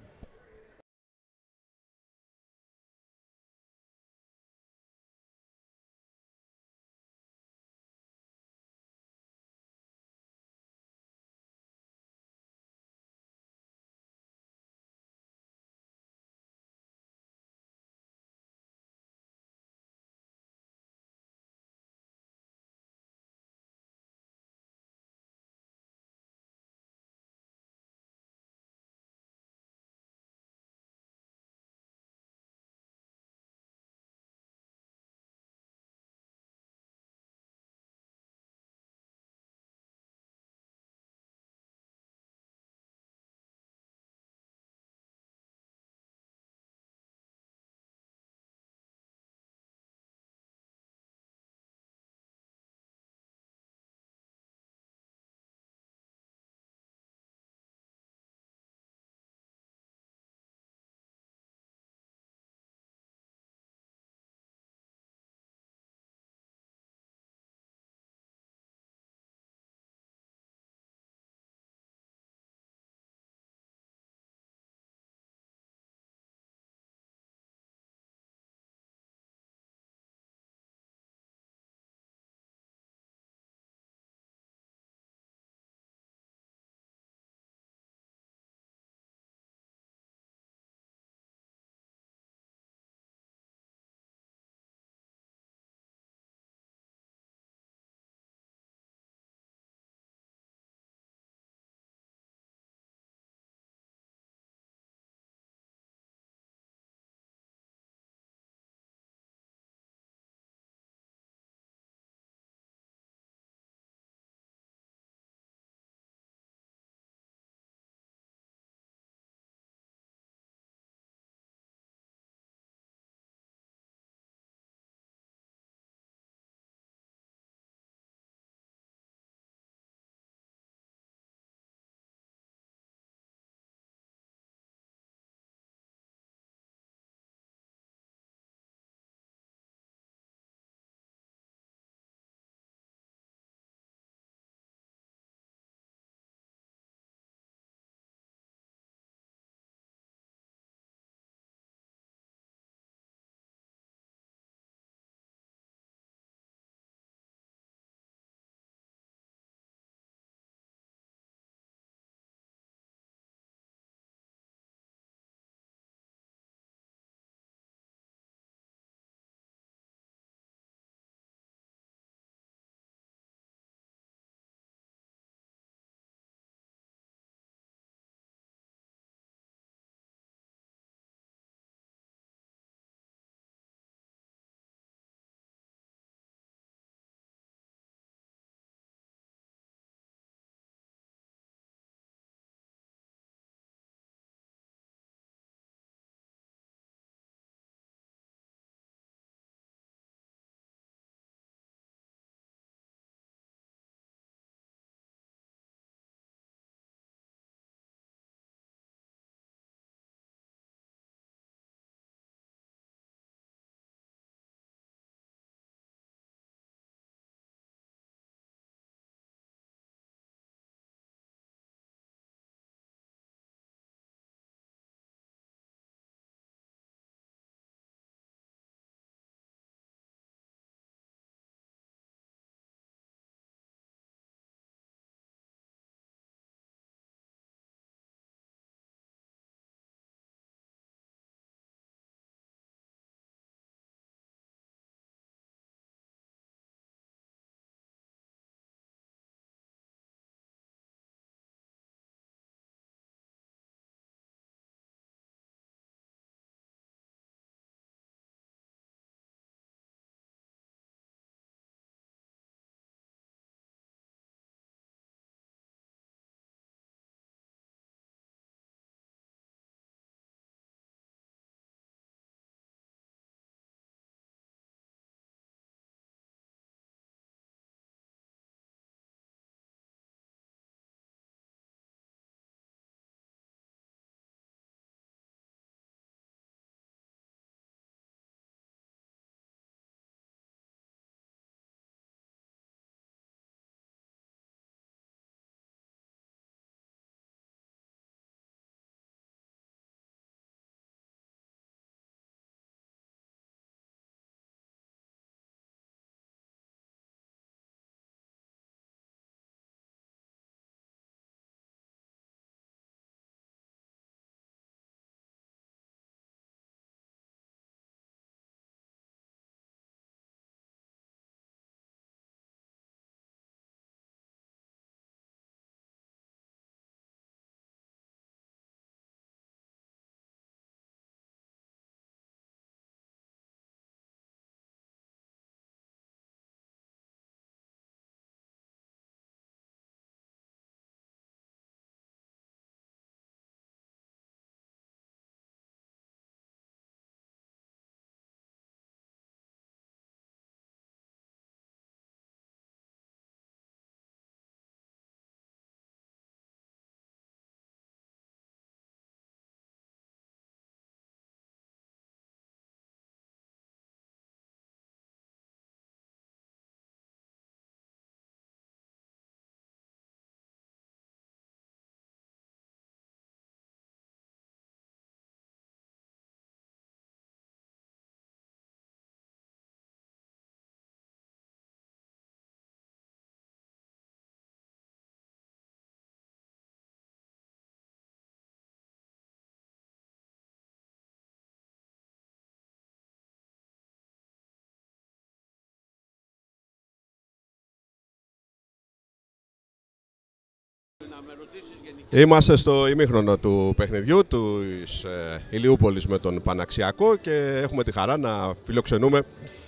με ρωτήσεις γενικά. Είμαστε στο ημίχρονο του παιχνιδιού της Ηλιούπολης με τον Παναξιακό και έχουμε τη χαρά να φιλοξενούμε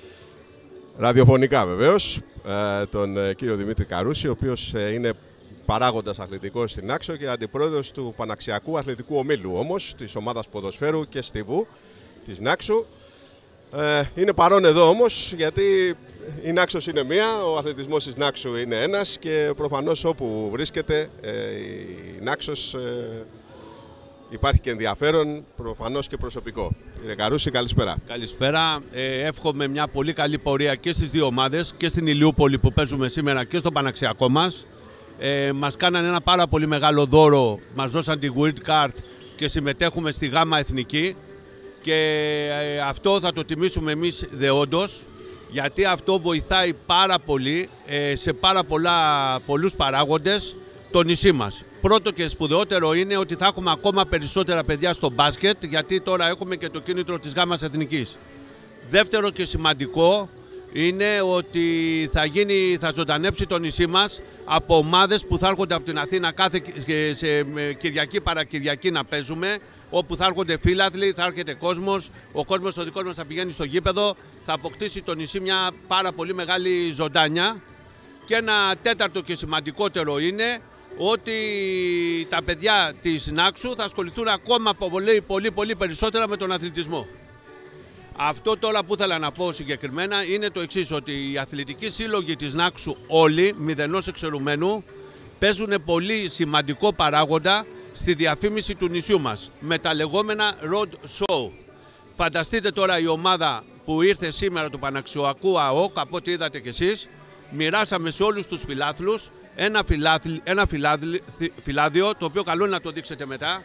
ραδιοφωνικά βεβαίως τον κύριο Δημήτρη Καρούση, ο οποίος είναι παράγοντας αθλητικός στην Άξο και αντιπρόεδρος του Παναξιακού Αθλητικού Ομίλου όμως, της ομάδας ποδοσφαίρου και στιβού της Νάξου. Είναι παρόν εδώ όμως γιατί η Νάξος είναι μία, ο αθλητισμός της Νάξου είναι ένας και προφανώς όπου βρίσκεται η Νάξος υπάρχει και ενδιαφέρον, προφανώς και προσωπικό. Κύριε Καρούση, καλησπέρα. Καλησπέρα. Εύχομαι μια πολύ καλή πορεία και στις δύο ομάδες, και στην Ηλιούπολη που παίζουμε σήμερα και στο Παναξιακό μας. Μας κάνανε ένα πάρα πολύ μεγάλο δώρο, μας δώσαν τη Wild Card και συμμετέχουμε στη Γάμα Εθνική και αυτό θα το τιμήσουμε εμείς δεόντως, γιατί αυτό βοηθάει πάρα πολύ σε πολλούς παράγοντες το νησί μας. Πρώτο και σπουδαιότερο είναι ότι θα έχουμε ακόμα περισσότερα παιδιά στο μπάσκετ, γιατί τώρα έχουμε και το κίνητρο της Γάμας Εθνικής. Δεύτερο και σημαντικό είναι ότι θα ζωντανέψει το νησί μας από ομάδες που θα έρχονται από την Αθήνα κάθε Κυριακή παρακυριακή να παίζουμε, όπου θα έρχονται φίλαθλοι, θα έρχεται κόσμος, ο κόσμος ο δικός μας θα πηγαίνει στο γήπεδο, θα αποκτήσει το νησί μια πάρα πολύ μεγάλη ζωντάνια. Και ένα τέταρτο και σημαντικότερο είναι ότι τα παιδιά της Νάξου θα ασχοληθούν ακόμα πολύ περισσότερα με τον αθλητισμό. Αυτό τώρα που ήθελα να πω συγκεκριμένα είναι το εξής, ότι οι αθλητικοί σύλλογοι της Νάξου όλοι, μηδενός εξαιρουμένου, παίζουν πολύ σημαντικό παράγοντα στη διαφήμιση του νησιού μας, με τα λεγόμενα road show. Φανταστείτε τώρα η ομάδα που ήρθε σήμερα του Παναξιακού ΑΟΚ, από ό,τι είδατε κι εσείς, μοιράσαμε σε όλους τους φιλάθλους ένα φυλάδιο, το οποίο καλό είναι να το δείξετε μετά,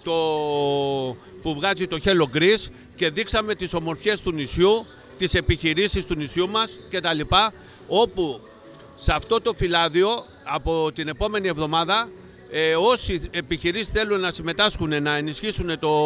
που βγάζει το Hello Greece, και δείξαμε τις ομορφιές του νησιού, τις επιχειρήσεις του νησιού μας κτλ. Όπου σε αυτό το φυλάδιο από την επόμενη εβδομάδα όσοι επιχειρήσεις θέλουν να συμμετάσχουν, να ενισχύσουν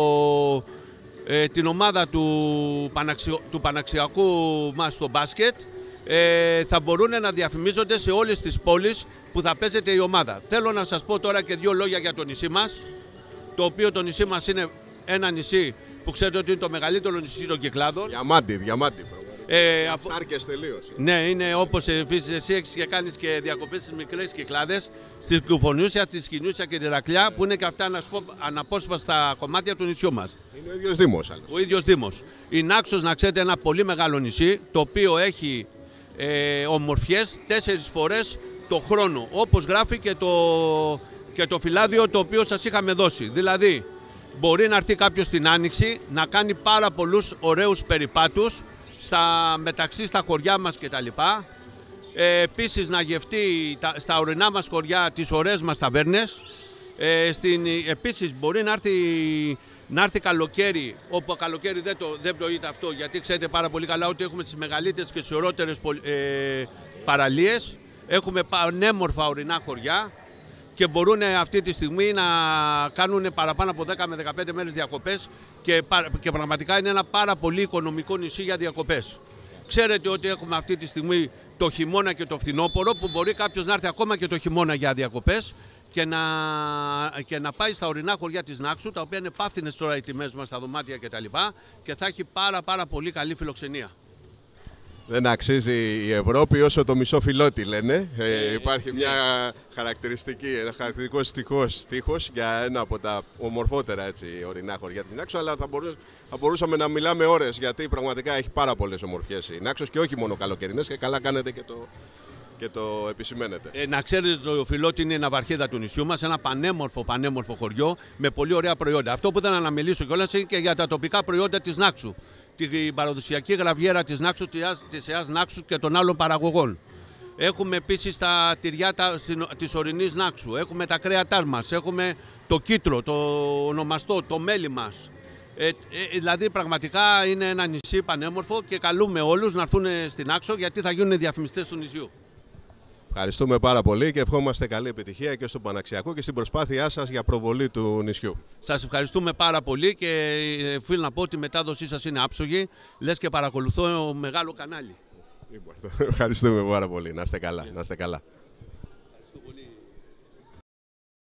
την ομάδα του Παναξιακού μας στο μπάσκετ, θα μπορούν να διαφημίζονται σε όλες τις πόλεις που θα παίζεται η ομάδα. Θέλω να σας πω τώρα και δύο λόγια για το νησί μας, το οποίο το νησί μας είναι ένα νησί που ξέρετε ότι είναι το μεγαλύτερο νησί των Κυκλάδων. Διαμάντι. Αυτάρκες τελείως. Ναι, είναι όπως εσύ έχεις και κάνεις και διακοπές στις μικρές Κυκλάδες, στη Κουφονιούσια, στη Σκηνιούσια και τη Ρακλιά, που είναι και αυτά αναπόσπαστα κομμάτια του νησιού μας. Είναι ο ίδιος Δήμος. Ο ίδιος Δήμος. Η Νάξος, να ξέρετε, ένα πολύ μεγάλο νησί, το οποίο έχει ομορφιές 4 φορές το χρόνο, όπως γράφει και το φυλάδιο το οποίο σας είχαμε δώσει. Δηλαδή, μπορεί να έρθει κάποιος την Άνοιξη, να κάνει πάρα πολλούς ωραίους περιπάτους μεταξύ στα χωριά μας κτλ. Επίσης να γευτεί στα ορεινά μας χωριά τις ωραίες μας ταβέρνες. Επίσης μπορεί να έρθει καλοκαίρι, όπου καλοκαίρι δεν πνοείται αυτό, γιατί ξέρετε πάρα πολύ καλά ότι έχουμε στις μεγαλύτερες και στις ωραίτερες παραλίες. Έχουμε πανέμορφα ορεινά χωριά και μπορούν αυτή τη στιγμή να κάνουν παραπάνω από 10 με 15 μέρες διακοπές και πραγματικά είναι ένα πάρα πολύ οικονομικό νησί για διακοπές. Ξέρετε ότι έχουμε αυτή τη στιγμή το χειμώνα και το φθινόπωρο, που μπορεί κάποιος να έρθει ακόμα και το χειμώνα για διακοπές και να πάει στα ορεινά χωριά της Νάξου, τα οποία είναι πάφθηνες τώρα οι τιμές μας στα δωμάτια κτλ. Και θα έχει πάρα πολύ καλή φιλοξενία. Δεν αξίζει η Ευρώπη όσο το μισό φιλότι, λένε. Υπάρχει ένα χαρακτηριστικό στίχος για ένα από τα ομορφότερα ορεινά χωριά της Νάξου, αλλά θα μπορούσαμε να μιλάμε ώρες, γιατί πραγματικά έχει πάρα πολλές ομορφιές η Νάξος και όχι μόνο καλοκαιρινές, και καλά κάνετε και το επισημαίνετε. Να ξέρετε, το Φιλότι είναι η ναυαρχίδα του νησιού μας, ένα πανέμορφο χωριό με πολύ ωραία προϊόντα. Αυτό που ήθελα να μιλήσω κιόλας είναι και για τα τοπικά προϊόντα της Νάξου. Την παραδοσιακή γραβιέρα της Νάξου, της ΕΑΣ Νάξου και των άλλων παραγωγών. Έχουμε επίσης τα τυριά της ορεινής Νάξου, έχουμε τα κρέατά μας, έχουμε το κίτρο, το ονομαστό, το μέλι μας. Δηλαδή πραγματικά είναι ένα νησί πανέμορφο και καλούμε όλους να έρθουν στην Νάξο, γιατί θα γίνουν διαφημιστές του νησιού. Ευχαριστούμε πάρα πολύ και ευχόμαστε καλή επιτυχία και στον Παναξιακό και στην προσπάθειά σας για προβολή του νησιού. Σας ευχαριστούμε πάρα πολύ και οφείλω να πω ότι η μετάδοσή σας είναι άψογη, λες και παρακολουθώ μεγάλο κανάλι. Ευχαριστούμε πάρα πολύ. Να είστε καλά.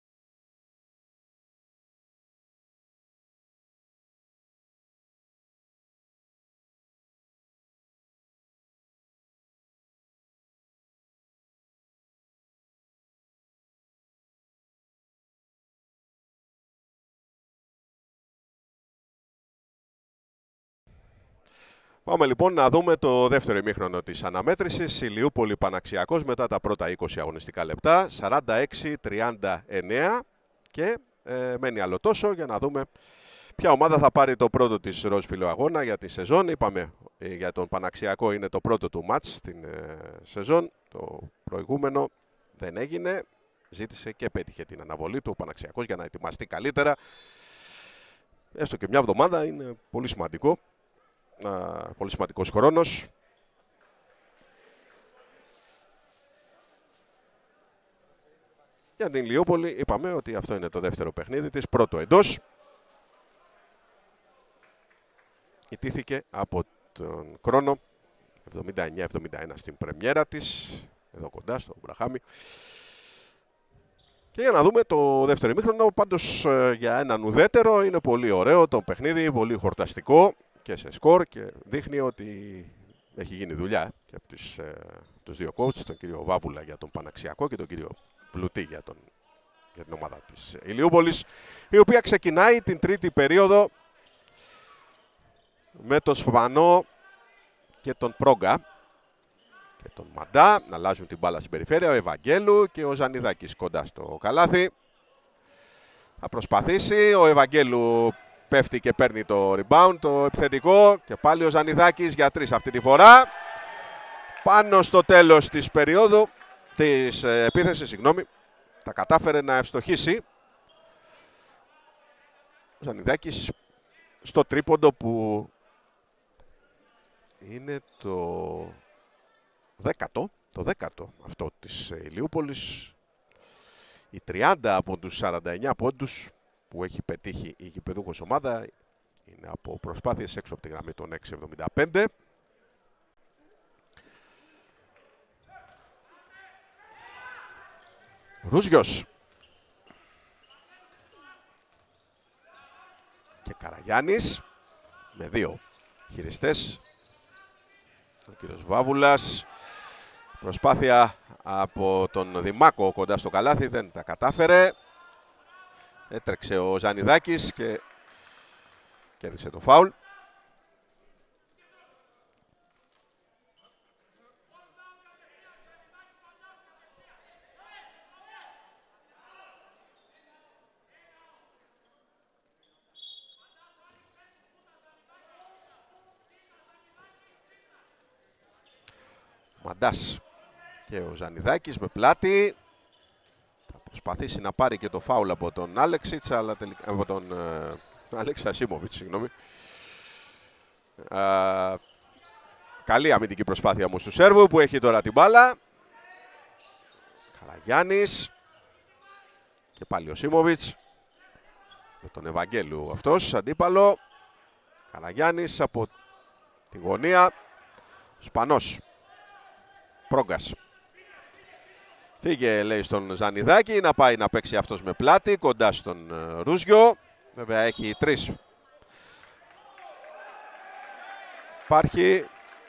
Πάμε λοιπόν να δούμε το δεύτερο ημίχρονο της αναμέτρησης. Ηλιούπολη Παναξιακός μετά τα πρώτα 20 αγωνιστικά λεπτά. 46-39 και μένει άλλο τόσο για να δούμε ποια ομάδα θα πάρει το πρώτο της ροζ φιλοαγώνα για τη σεζόν. Είπαμε για τον Παναξιακό είναι το πρώτο του μάτς στην σεζόν. Το προηγούμενο δεν έγινε. Ζήτησε και πέτυχε την αναβολή του ο Παναξιακός για να ετοιμαστεί καλύτερα. Έστω και μια εβδομάδα είναι πολύ σημαντικό. Πολύ σημαντικός χρόνος. Για την Ηλιούπολη είπαμε ότι αυτό είναι το δεύτερο παιχνίδι της, πρώτο εντός. Ιτήθηκε από τον Κρόνο 79-71 στην πρεμιέρα της, εδώ κοντά στο Μπραχάμι. Και για να δούμε το δεύτερο ημίχρονο, πάντως για έναν ουδέτερο είναι πολύ ωραίο το παιχνίδι, πολύ χορταστικό και σε σκορ και δείχνει ότι έχει γίνει δουλειά και από τους δύο coaches, τον κύριο Βάβουλα για τον Παναξιακό και τον κύριο Πλουτή για την ομάδα της Ηλιούπολης, η οποία ξεκινάει την τρίτη περίοδο με τον Σπανό και τον Πρόγκα και τον Μαντά να αλλάζουν την μπάλα στην περιφέρεια, ο Ευαγγέλου και ο Ζανιδάκης κοντά στο καλάθι. Θα προσπαθήσει, ο Ευαγγέλου πέφτει και παίρνει το rebound, το επιθετικό και πάλι ο Ζανιδάκης για 3 αυτή τη φορά. Πάνω στο τέλος της περίοδου, της επίθεσης, τα κατάφερε να ευστοχίσει ο Ζανιδάκης στο τρίποντο που είναι το 10ο αυτό της Ηλιούπολης. Οι 30 από τους 49 πόντους που έχει πετύχει η γηπεδούχος ομάδα είναι από προσπάθειες έξω από τη γραμμή των 6,75. Ρούζιος και Καραγιάννης με 2 χειριστές. Ο κύριος Βάβουλας, προσπάθεια από τον Δημάκο κοντά στο καλάθι, δεν τα κατάφερε. Έτρεξε ο Ζανιδάκης και κέρδισε το φάουλ. Μαντάς και ο Ζανιδάκης με πλάτη. Θα προσπαθήσει να πάρει και το φάουλ από τον Άλεξιτς, αλλά τελικά, από τον Αλέξη Ασίμοβιτς, συγγνώμη. Καλή αμυντική προσπάθεια όμως του Σέρβου που έχει τώρα την μπάλα. Καραγιάννης και πάλι ο Σίμοβιτς με τον Ευαγγέλου αυτός αντίπαλο. Καραγιάννης από τη γωνία. Σπανός. Πρόγκας. Φύγε, λέει, στον Ζανιδάκη να πάει να παίξει αυτός με πλάτη κοντά στον Ρούζιο. Βέβαια έχει 3. Υπάρχει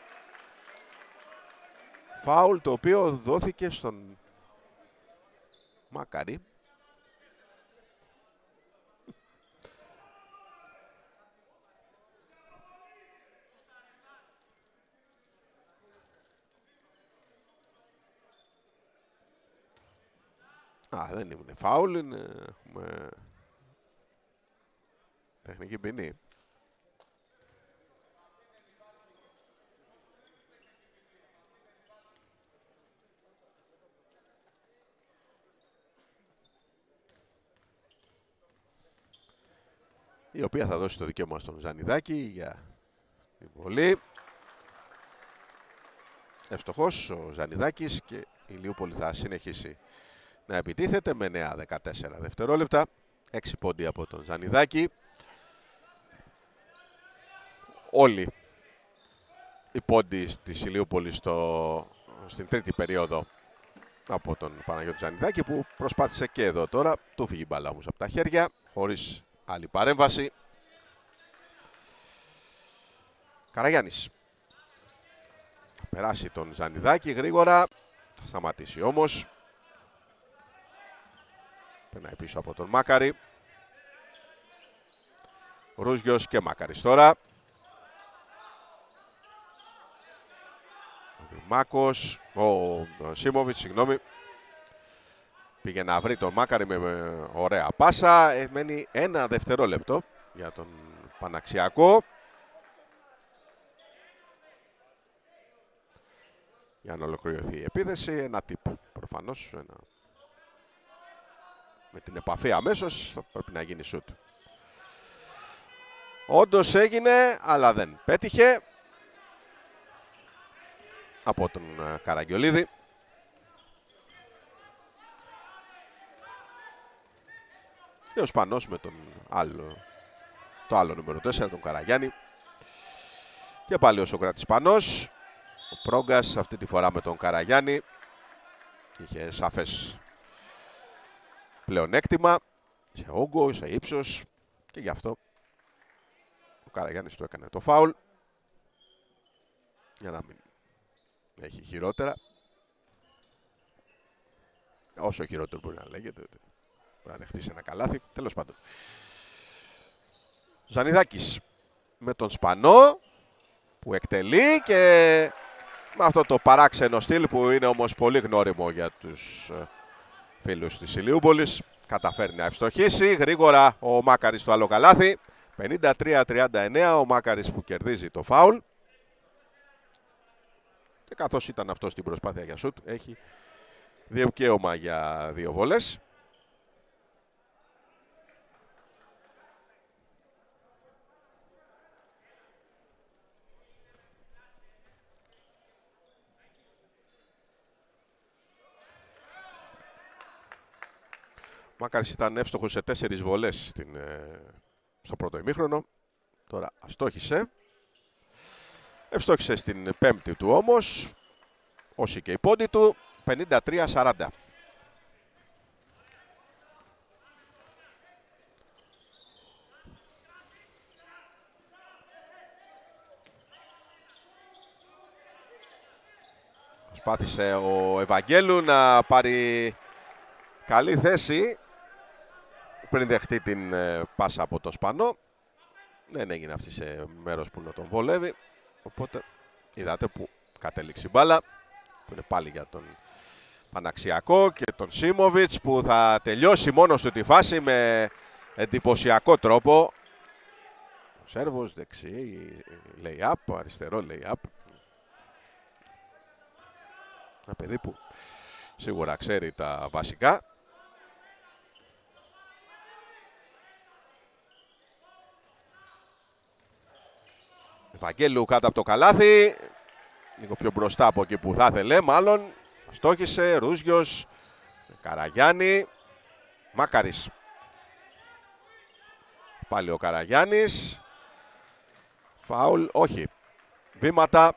φάουλ το οποίο δόθηκε στον Μάκαρη. Δεν είναι φάουλ, έχουμε τεχνική ποινή. Η οποία θα δώσει το δικαίωμα στον Ζανιδάκη για την βολή. Ευτυχώς ο Ζανιδάκης και η Ηλιούπολη θα συνεχίσει να επιτίθεται με νέα 14 δευτερόλεπτα. 6 πόντι από τον Ζανιδάκη. Όλοι οι πόντι της Ηλιούπολης στην τρίτη περίοδο από τον Παναγιώτη Ζανιδάκη, που προσπάθησε και εδώ τώρα. Του φύγει μπάλα όμως από τα χέρια, χωρίς άλλη παρέμβαση. Καραγιάννης. Θα περάσει τον Ζανιδάκη γρήγορα. Θα σταματήσει όμως. Περνάει πίσω από τον Μάκαρη. Ρούζιος και Μάκαρης τώρα. Μάκος, ο Σίμοβιτς, συγγνώμη. Πήγε να βρει τον Μάκαρη με ωραία πάσα. Μένει ένα δευτερόλεπτο για τον Παναξιακό. Για να ολοκληρωθεί η επίθεση. Ένα τύπο προφανώς. Με την επαφή αμέσως θα πρέπει να γίνει σουτ. Όντως έγινε, αλλά δεν πέτυχε. Από τον Καραγιολίδη. Και ο Σπανός με το άλλο νούμερο 4, τον Καραγιάννη. Και πάλι ο Σοκράτης Σπανός. Ο Πρόγκας αυτή τη φορά με τον Καραγιάννη. Είχε σαφές πλεονέκτημα. Σε όγκο, σε ύψος. Και γι' αυτό ο Καραγιάννης του έκανε το φάουλ. Για να μην έχει χειρότερα. Όσο χειρότερο μπορεί να λέγεται. Μπορεί να δεχτείς ένα καλάθι. Τέλος πάντων. Ζανιδάκης με τον Σπανό που εκτελεί και με αυτό το παράξενο στυλ που είναι όμως πολύ γνώριμο για τους φίλους της Ηλιούπολης. Καταφέρει να ευστοχίσει. Γρήγορα ο Μάκαρης στο άλλο καλάθι. 53-39 ο Μάκαρης που κερδίζει το φάουλ. Και καθώς ήταν αυτό στην προσπάθεια για σουτ, έχει δικαίωμα για 2 βολές. Ο Μάκαρης ήταν εύστοχος σε 4 βολές στο πρώτο ημίχρονο. Τώρα αστόχησε. Ευστόχησε στην πέμπτη του όμως. Όσοι και οι πόντοι του. 53-40. Προσπάθησε ο Ευαγγέλου να πάρει καλή θέση πριν δεχτεί την πάσα από τον Σπανό. Δεν έγινε αυτή σε μέρος που να τον βολεύει. Οπότε είδατε που κατέληξε η μπάλα. Που είναι πάλι για τον Παναξιακό και τον Σίμοβιτς που θα τελειώσει μόνος του τη φάση με εντυπωσιακό τρόπο. Ο Σέρβος δεξί, lay-up, αριστερό lay-up. Ένα παιδί που σίγουρα ξέρει τα βασικά. Ευαγγέλου κάτω από το καλάθι. Λίγο πιο μπροστά από εκεί που θα ήθελε, μάλλον. Στόχισε, Ρούζιος, Καραγιάννη, Μάκαρης. Πάλι ο Καραγιάννης. Φάουλ, όχι. Βήματα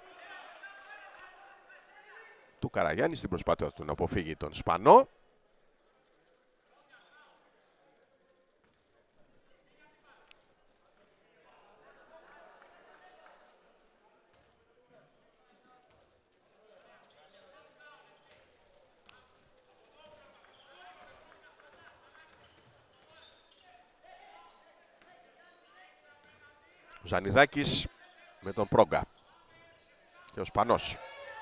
του Καραγιάννη στην προσπάθεια του να αποφύγει τον Σπανό. Ο Ζανιδάκης με τον Πρόγκα και ο Σπανός.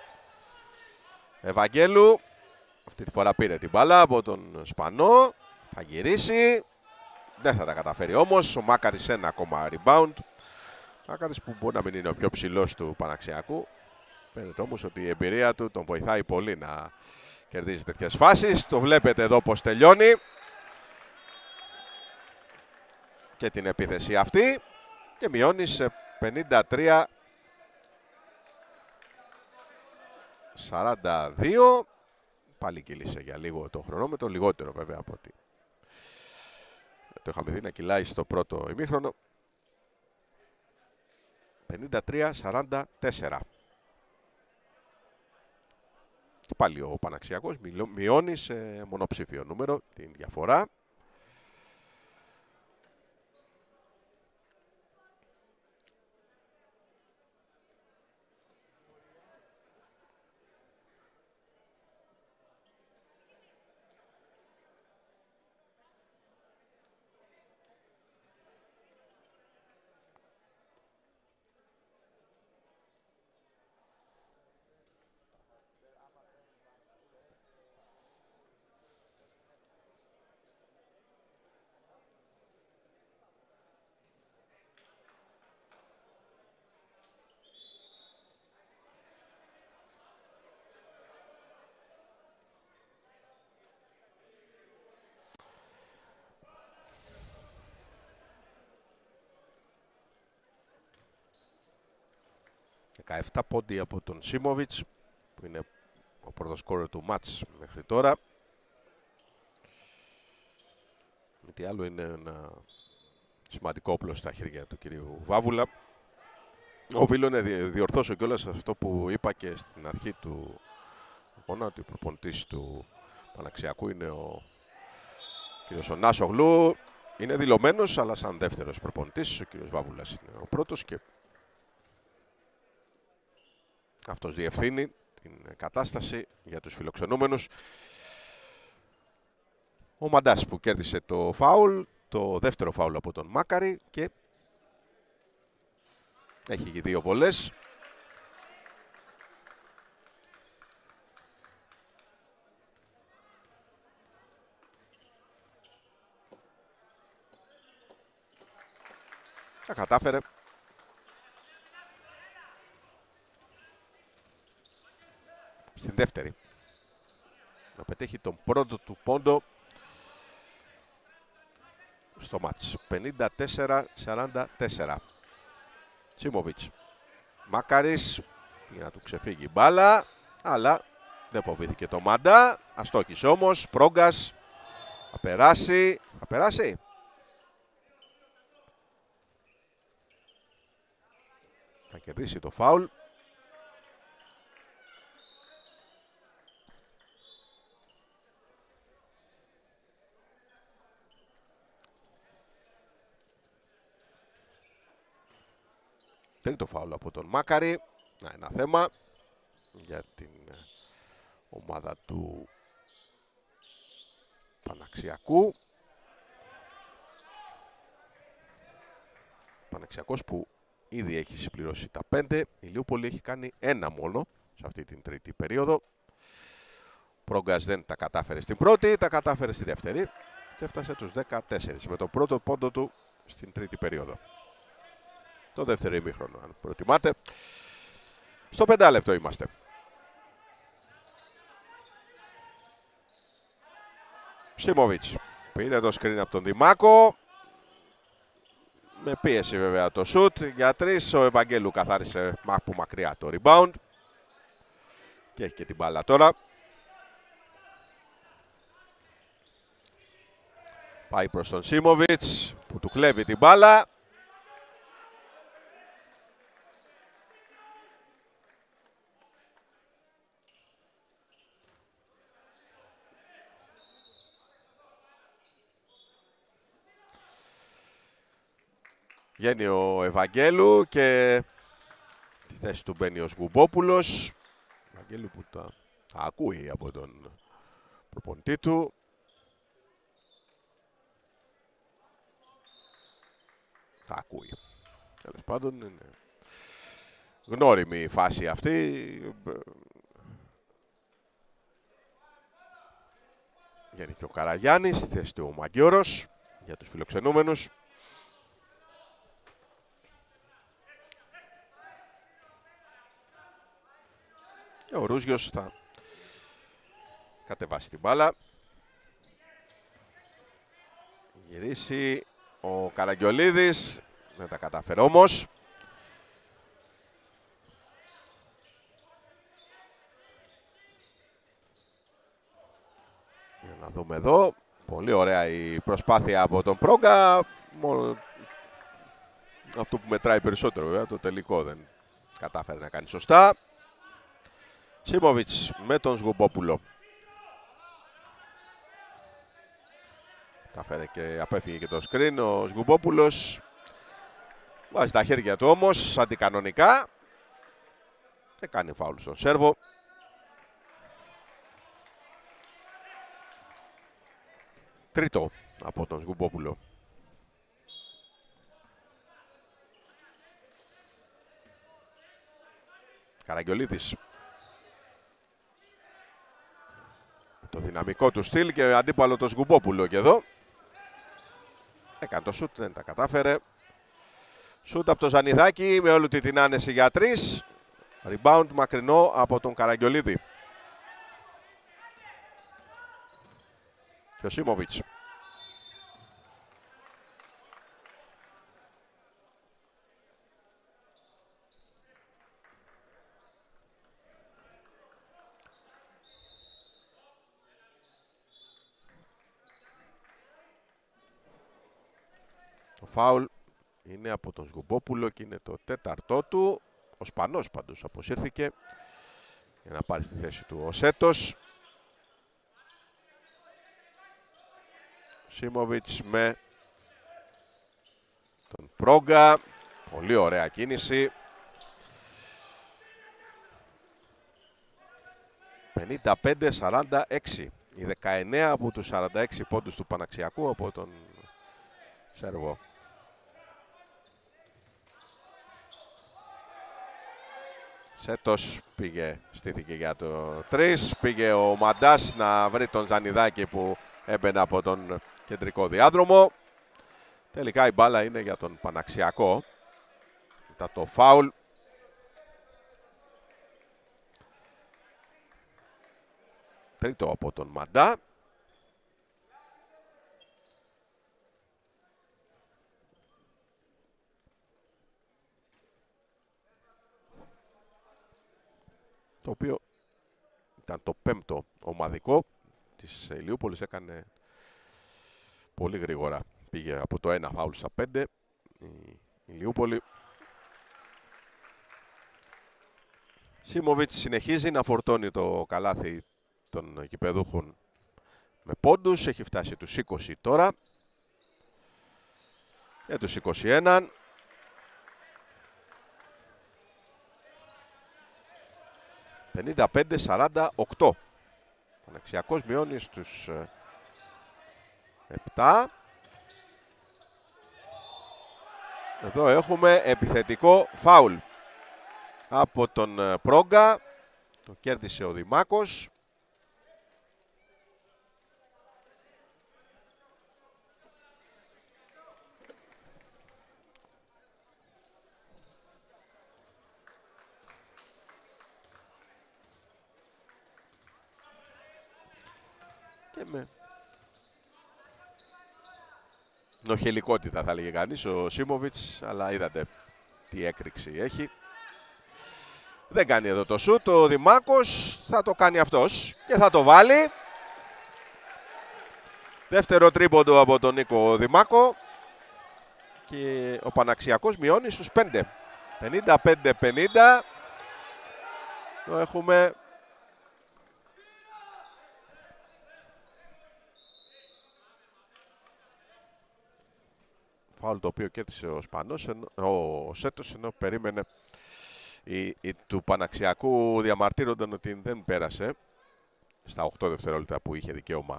Ευαγγέλου, αυτή τη φορά πήρε την μπάλα από τον Σπανό, θα γυρίσει, δεν θα τα καταφέρει όμως. Ο Μάκαρης ένα ακόμα rebound. Ο Μάκαρης που μπορεί να μην είναι ο πιο ψηλός του Παναξιακού, φαίνεται όμως ότι η εμπειρία του τον βοηθάει πολύ να κερδίζει τέτοιες φάσεις. Το βλέπετε εδώ πως τελειώνει και την επίθεση αυτή. Και μειώνει σε 53-42. Πάλι κύλησε για λίγο το χρονόμετρο, λιγότερο βέβαια από ότι το είχαμε δει να κυλάει στο πρώτο ημίχρονο. 53-44. Και πάλι ο Παναξιακός μειώνει σε μονοψήφιο νούμερο την διαφορά. 17 πόντι από τον Σίμοβιτς, που είναι ο πρώτος σκόρερ του μάτς μέχρι τώρα. Με τι άλλο, είναι ένα σημαντικό όπλο στα χέρια του κυρίου Βάβουλα. Οφείλω να διορθώσω κιόλας αυτό που είπα και στην αρχή του αγώνα, ότι ο προπονητής του Παναξιακού είναι ο κύριος Νάσογλου. Είναι δηλωμένος, αλλά σαν δεύτερος προπονητής. Ο κύριος Βάβουλας είναι ο πρώτος και αυτός διευθύνει την κατάσταση για τους φιλοξενούμενους. Ο Μαντάς που κέρδισε το φάουλ, το δεύτερο φάουλ από τον Μάκαρη, και έχει 2 βολές. Τα κατάφερε. Στην δεύτερη να πετύχει τον πρώτο του πόντο στο μάτς. 54-44. Σίμοβιτς. Μάκαρης για να του ξεφύγει η μπάλα, αλλά δεν φοβήθηκε το Μάντα. Αστόχησε όμως. Πρόγκας. Θα περάσει. Θα περάσει. Θα κερδίσει το φάουλ. Τρίτο φάουλ από τον Μάκαρη. Ένα θέμα για την ομάδα του Παναξιακού. Παναξιακός που ήδη έχει συμπληρώσει τα 5. Η Ηλιούπολη έχει κάνει 1 μόνο σε αυτή την τρίτη περίοδο. Πρόγκας δεν τα κατάφερε στην πρώτη, τα κατάφερε στη δεύτερη και έφτασε τους 14 με τον πρώτο πόντο του στην τρίτη περίοδο. Το δεύτερο ημίχρονο, αν προτιμάτε. Στο 5 λεπτό είμαστε. Σίμοβιτς πήρε το screen από τον Δημάκο. Με πίεση βέβαια το σουτ για 3. Ο Ευαγγέλου καθάρισε από μακριά το rebound. Και έχει και την μπάλα τώρα. Πάει προς τον Σίμοβιτς που του κλέβει την μπάλα. Βγαίνει ο Ευαγγέλου και στη θέση του μπαίνει ο Σγουμπόπουλος. Ο Ευαγγέλου που τα ακούει από τον προπονητή του. Τα ακούει. Τέλος πάντων είναι γνώριμη η φάση αυτή. Βγαίνει και ο Καραγιάννης στη θέση του Μαγκιόρος για τους φιλοξενούμενους. Και ο Ρούζιος θα κατεβάσει την μπάλα. Γυρίσει ο Καραγιολίδης. Δεν τα κατάφερε όμως. Για να δούμε εδώ. Πολύ ωραία η προσπάθεια από τον Πρόγκα. Μόνο αυτό που μετράει περισσότερο βέβαια, το τελικό δεν κατάφερε να κάνει σωστά. Σίμοβιτς με τον Σγουμπόπουλο. Κατάφερε και απέφυγε και το screen. Ο Σγουμπόπουλος βάζει τα χέρια του όμως αντικανονικά. Δεν κάνει φάουλ στον Σέρβο. Τρίτο από τον Σγουμπόπουλο. Καραγιολίδης. Το δυναμικό του στυλ και αντίπαλο το Σγουμπόπουλο και εδώ. Έκανε το σουτ, δεν τα κατάφερε. Σουτ από το Ζανιδάκη με όλη την άνεση για 3. Rebound μακρινό από τον Καραγιολίδη. Και ο Σίμοβιτς. φάουλ είναι από τον Σγουμπόπουλο και είναι το 4ο του. Ο Σπανός πάντως αποσύρθηκε για να πάρει στη θέση του ο Σέτος. Σίμοβιτς με τον Πρόγκα. Πολύ ωραία κίνηση. 55-46. Οι 19 από τους 46 πόντους του Παναξιακού από τον Σέρβο. Σέτος πήγε, στήθηκε για το 3. Πήγε ο Μαντάς να βρει τον Ζανιδάκη που έμπαινε από τον κεντρικό διάδρομο. Τελικά η μπάλα είναι για τον Παναξιακό. Μετά το φάουλ. Τρίτο από τον Μαντά. Το οποίο ήταν το 5ο ομαδικό της Ηλιούπολης. Έκανε πολύ γρήγορα. Πήγε από το 1 φάουλ στα 5 η Ηλιούπολη. Σίμοβιτς συνεχίζει να φορτώνει το καλάθι των γηπεδούχων με πόντους. Έχει φτάσει τους 20 τώρα και τους 21. «55-48». Παναξιακός μειώνει στους 7. Εδώ έχουμε επιθετικό φάουλ από τον Πρόγκα. Το κέρδισε ο Δημάκος. Και με νοχελικότητα θα λέγε κανείς ο Σίμοβιτς, αλλά είδατε τι έκρηξη έχει. Δεν κάνει εδώ το σουτ, ο Δημάκος θα το κάνει αυτός και θα το βάλει. Δεύτερο τρίποντο από τον Νίκο Δημάκο και ο Παναξιακός μειώνει στους 5. 55-50. Το έχουμε. Φάουλ το οποίο κέρδισε ο Σπανός, ο Σέτος, ενώ περίμενε. Οι του Παναξιακού διαμαρτύρονταν ότι δεν πέρασε στα 8 δευτερόλεπτα που είχε δικαίωμα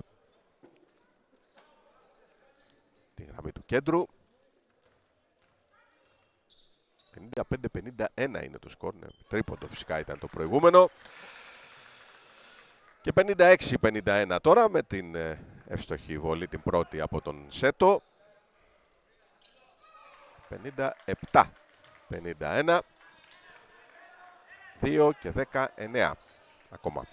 τη γραμμή του κέντρου. 55-51 είναι το σκορ, ναι. Τρίποντο φυσικά ήταν το προηγούμενο. Και 56-51 τώρα με την εύστοχη βολή την πρώτη από τον Σέτο. 57-51. 2 και 19 ακόμα.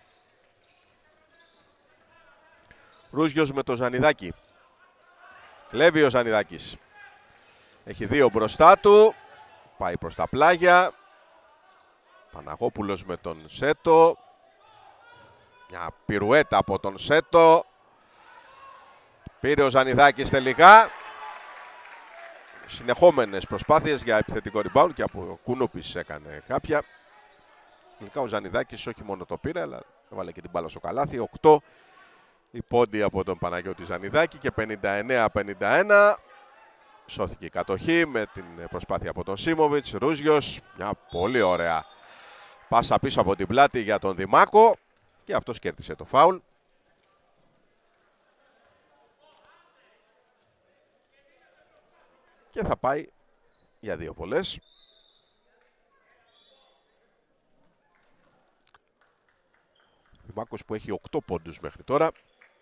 Ρούζιος με το Ζανιδάκη. Κλέβει ο Ζανιδάκης. Έχει 2 μπροστά του. Πάει προς τα πλάγια. Παναγόπουλος με τον Σέτο. Μια πυρουέτα από τον Σέτο. Πήρε ο Ζανιδάκης τελικά. Συνεχόμενες προσπάθειες για επιθετικό rebound και από Κουνούπης έκανε κάποια. Τελικά ο Ζανιδάκης όχι μόνο το πήρε, αλλά έβαλε και την μπάλα στο καλάθι. 8 οι πόντοι από τον Παναγιώτη Ζανιδάκη και 59-51. Σώθηκε η κατοχή με την προσπάθεια από τον Σίμοβιτς. Ρούζιος, μια πολύ ωραία πάσα πίσω από την πλάτη για τον Δημάκο και αυτός κέρδισε το φάουλ. Και θα πάει για 2 βολές. Δημάκος που έχει 8 πόντους μέχρι τώρα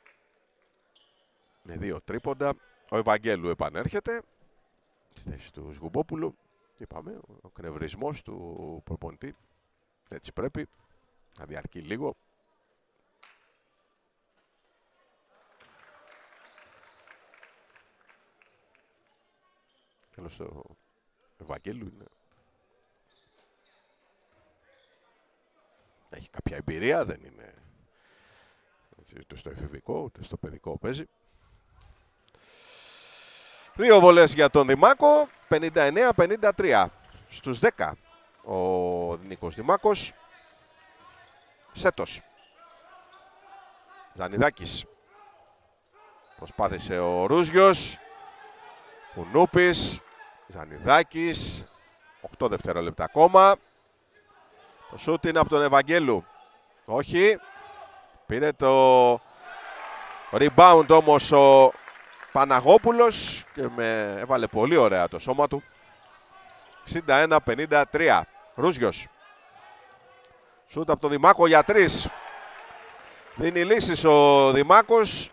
με 2 τρίποντα. Ο Ευαγγέλου επανέρχεται στη θέση του Σγουμπόπουλου. Είπαμε, ο κνευρισμός του προπονητή έτσι πρέπει να διαρκεί λίγο. Τέλος το Ευαγγέλου είναι. Έχει κάποια εμπειρία, δεν είναι ούτε στο εφηβικό ούτε στο παιδικό παίζει. Δύο βολές για τον Δημάκο, 59-53. Στους 10 ο Νίκος Δημάκος. Σέτος. Ζανιδάκης. Προσπάθησε ο Ρούζιος. Κουνούπης. Ζανιδάκης. 8 δευτερόλεπτα ακόμα. Το σούτ είναι από τον Ευαγγέλου. Όχι. Πήρε το rebound όμως ο Παναγόπουλος και έβαλε πολύ ωραία το σώμα του. 61-53. Ρούζιος. Σούτ από τον Δημάκο για 3. Δίνει λύσεις ο Δημάκος.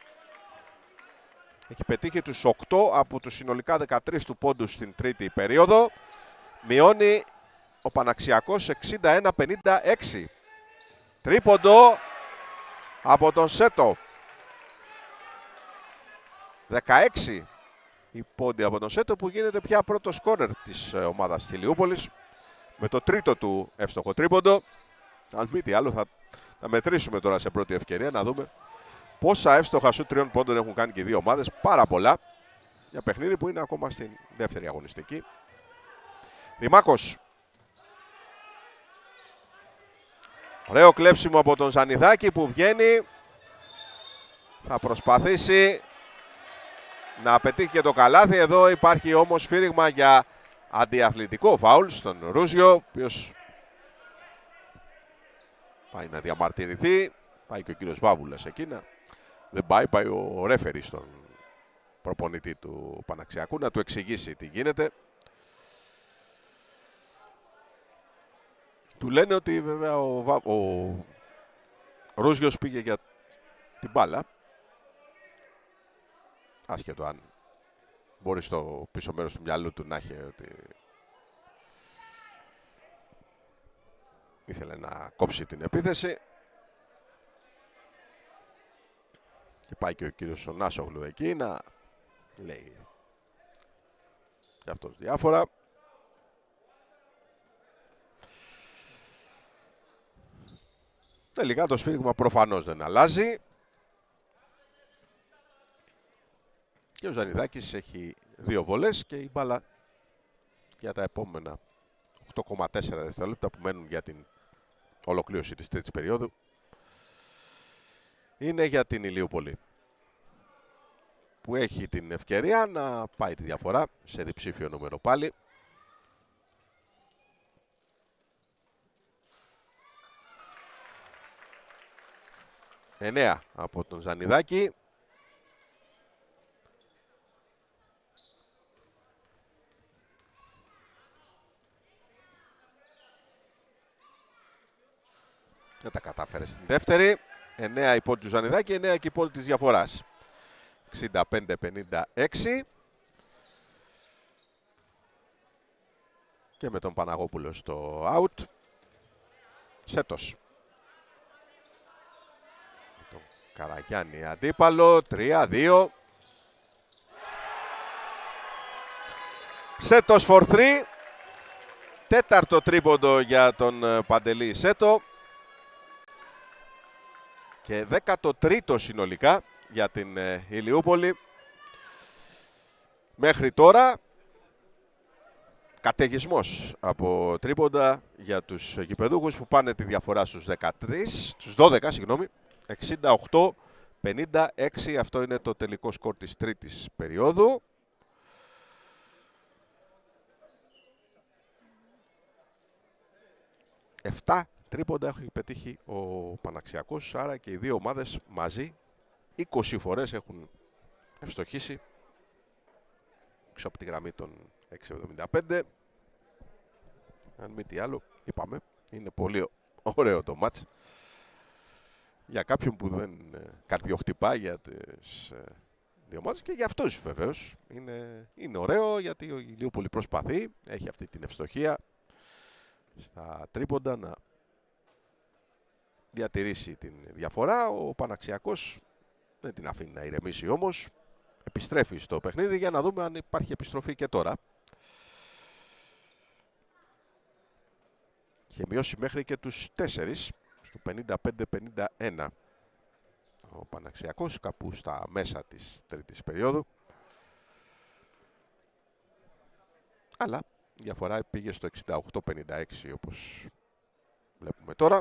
Έχει πετύχει τους 8 από τους συνολικά 13 του πόντους στην τρίτη περίοδο. Μειώνει ο Παναξιακός 61-56. Τρίποντο από τον Σέτο. 16 η πόντι από τον Σέτο που γίνεται πια πρώτο σκόρερ της ομάδας της Ηλιούπολης. Με το τρίτο του εύστοχο τρίποντο. Αν μη τι άλλο θα μετρήσουμε τώρα σε πρώτη ευκαιρία να δούμε πόσα εύστοχα σου 3 πόντων έχουν κάνει και οι δύο ομάδες. Πάρα πολλά. Για παιχνίδι που είναι ακόμα στην δεύτερη αγωνιστική. Δημάκος. Ωραίο κλέψιμο από τον Ζανιδάκη που βγαίνει. Θα προσπαθήσει να πετύχει και το καλάθι. Εδώ υπάρχει όμως σφύριγμα για αντιαθλητικό φάουλ στον Ρούζιο, ο οποίος πάει να διαμαρτυρηθεί. Πάει και ο κύριος Βάβουλας εκείνα. Δεν πάει ο ρέφερι στον προπονητή του Παναξιακού να του εξηγήσει τι γίνεται. Του λένε ότι βέβαια ο Ρούζιος πήγε για την μπάλα. Άσχετο αν μπορεί στο πίσω μέρος του μυαλού του να έχει ότι ήθελε να κόψει την επίθεση. Και πάει και ο κύριος Νάσογλου εκεί να λέει και αυτός διάφορα. Τελικά το σφύριγμα προφανώς δεν αλλάζει. Και ο Ζανιδάκης έχει 2 βολές και η μπάλα για τα επόμενα 8,4 δευτερόλεπτα που μένουν για την ολοκλήρωση της τρίτης περίοδου είναι για την Ηλιούπολη, που έχει την ευκαιρία να πάει τη διαφορά σε διψήφιο νούμερο πάλι. Εννέα από τον Ζανιδάκη. Δεν τα κατάφερε στην δεύτερη. 9 η πόλη του Ζανιδάκη, 9 και η πόλη της διαφοράς. 65-56. Και με τον Παναγόπουλο στο out. Σέτος. Τον Καραγιάννη αντίπαλο. 3-2. Σέτος for 3. Τέταρτο τρίποντο για τον Παντελή Σέτο. Και 13ο συνολικά για την Ηλιούπολη. Μέχρι τώρα καταιγισμός από τρίποντα για τους γηπεδούχους που πάνε τη διαφορά στους 12, συγγνώμη. 68-56, αυτό είναι το τελικό σκορ της τρίτης περίοδου. Εφτά τρίποντα έχει πετύχει ο Παναξιακός, άρα και οι δύο ομάδες μαζί 20 φορές έχουν ευστοχίσει έξω από τη γραμμή των 6,75. Αν μη τι άλλο, είπαμε, είναι πολύ ωραίο το μάτς για κάποιον που δεν καρδιοχτυπά για τις δύο ομάδες και για αυτούς βεβαίως. Είναι ωραίο γιατί ο Ηλιούπολη προσπαθεί, έχει αυτή την ευστοχία στα τρίποντα να διατηρήσει την διαφορά. Ο Παναξιακός δεν την αφήνει να ηρεμήσει όμως. Επιστρέφει στο παιχνίδι για να δούμε αν υπάρχει επιστροφή και τώρα. Είχε μειώσει μέχρι και τους 4 στο 55-51 ο Παναξιακός, κάπου στα μέσα της τρίτης περίοδου. Αλλά η διαφορά πήγε στο 68-56 όπως βλέπουμε τώρα.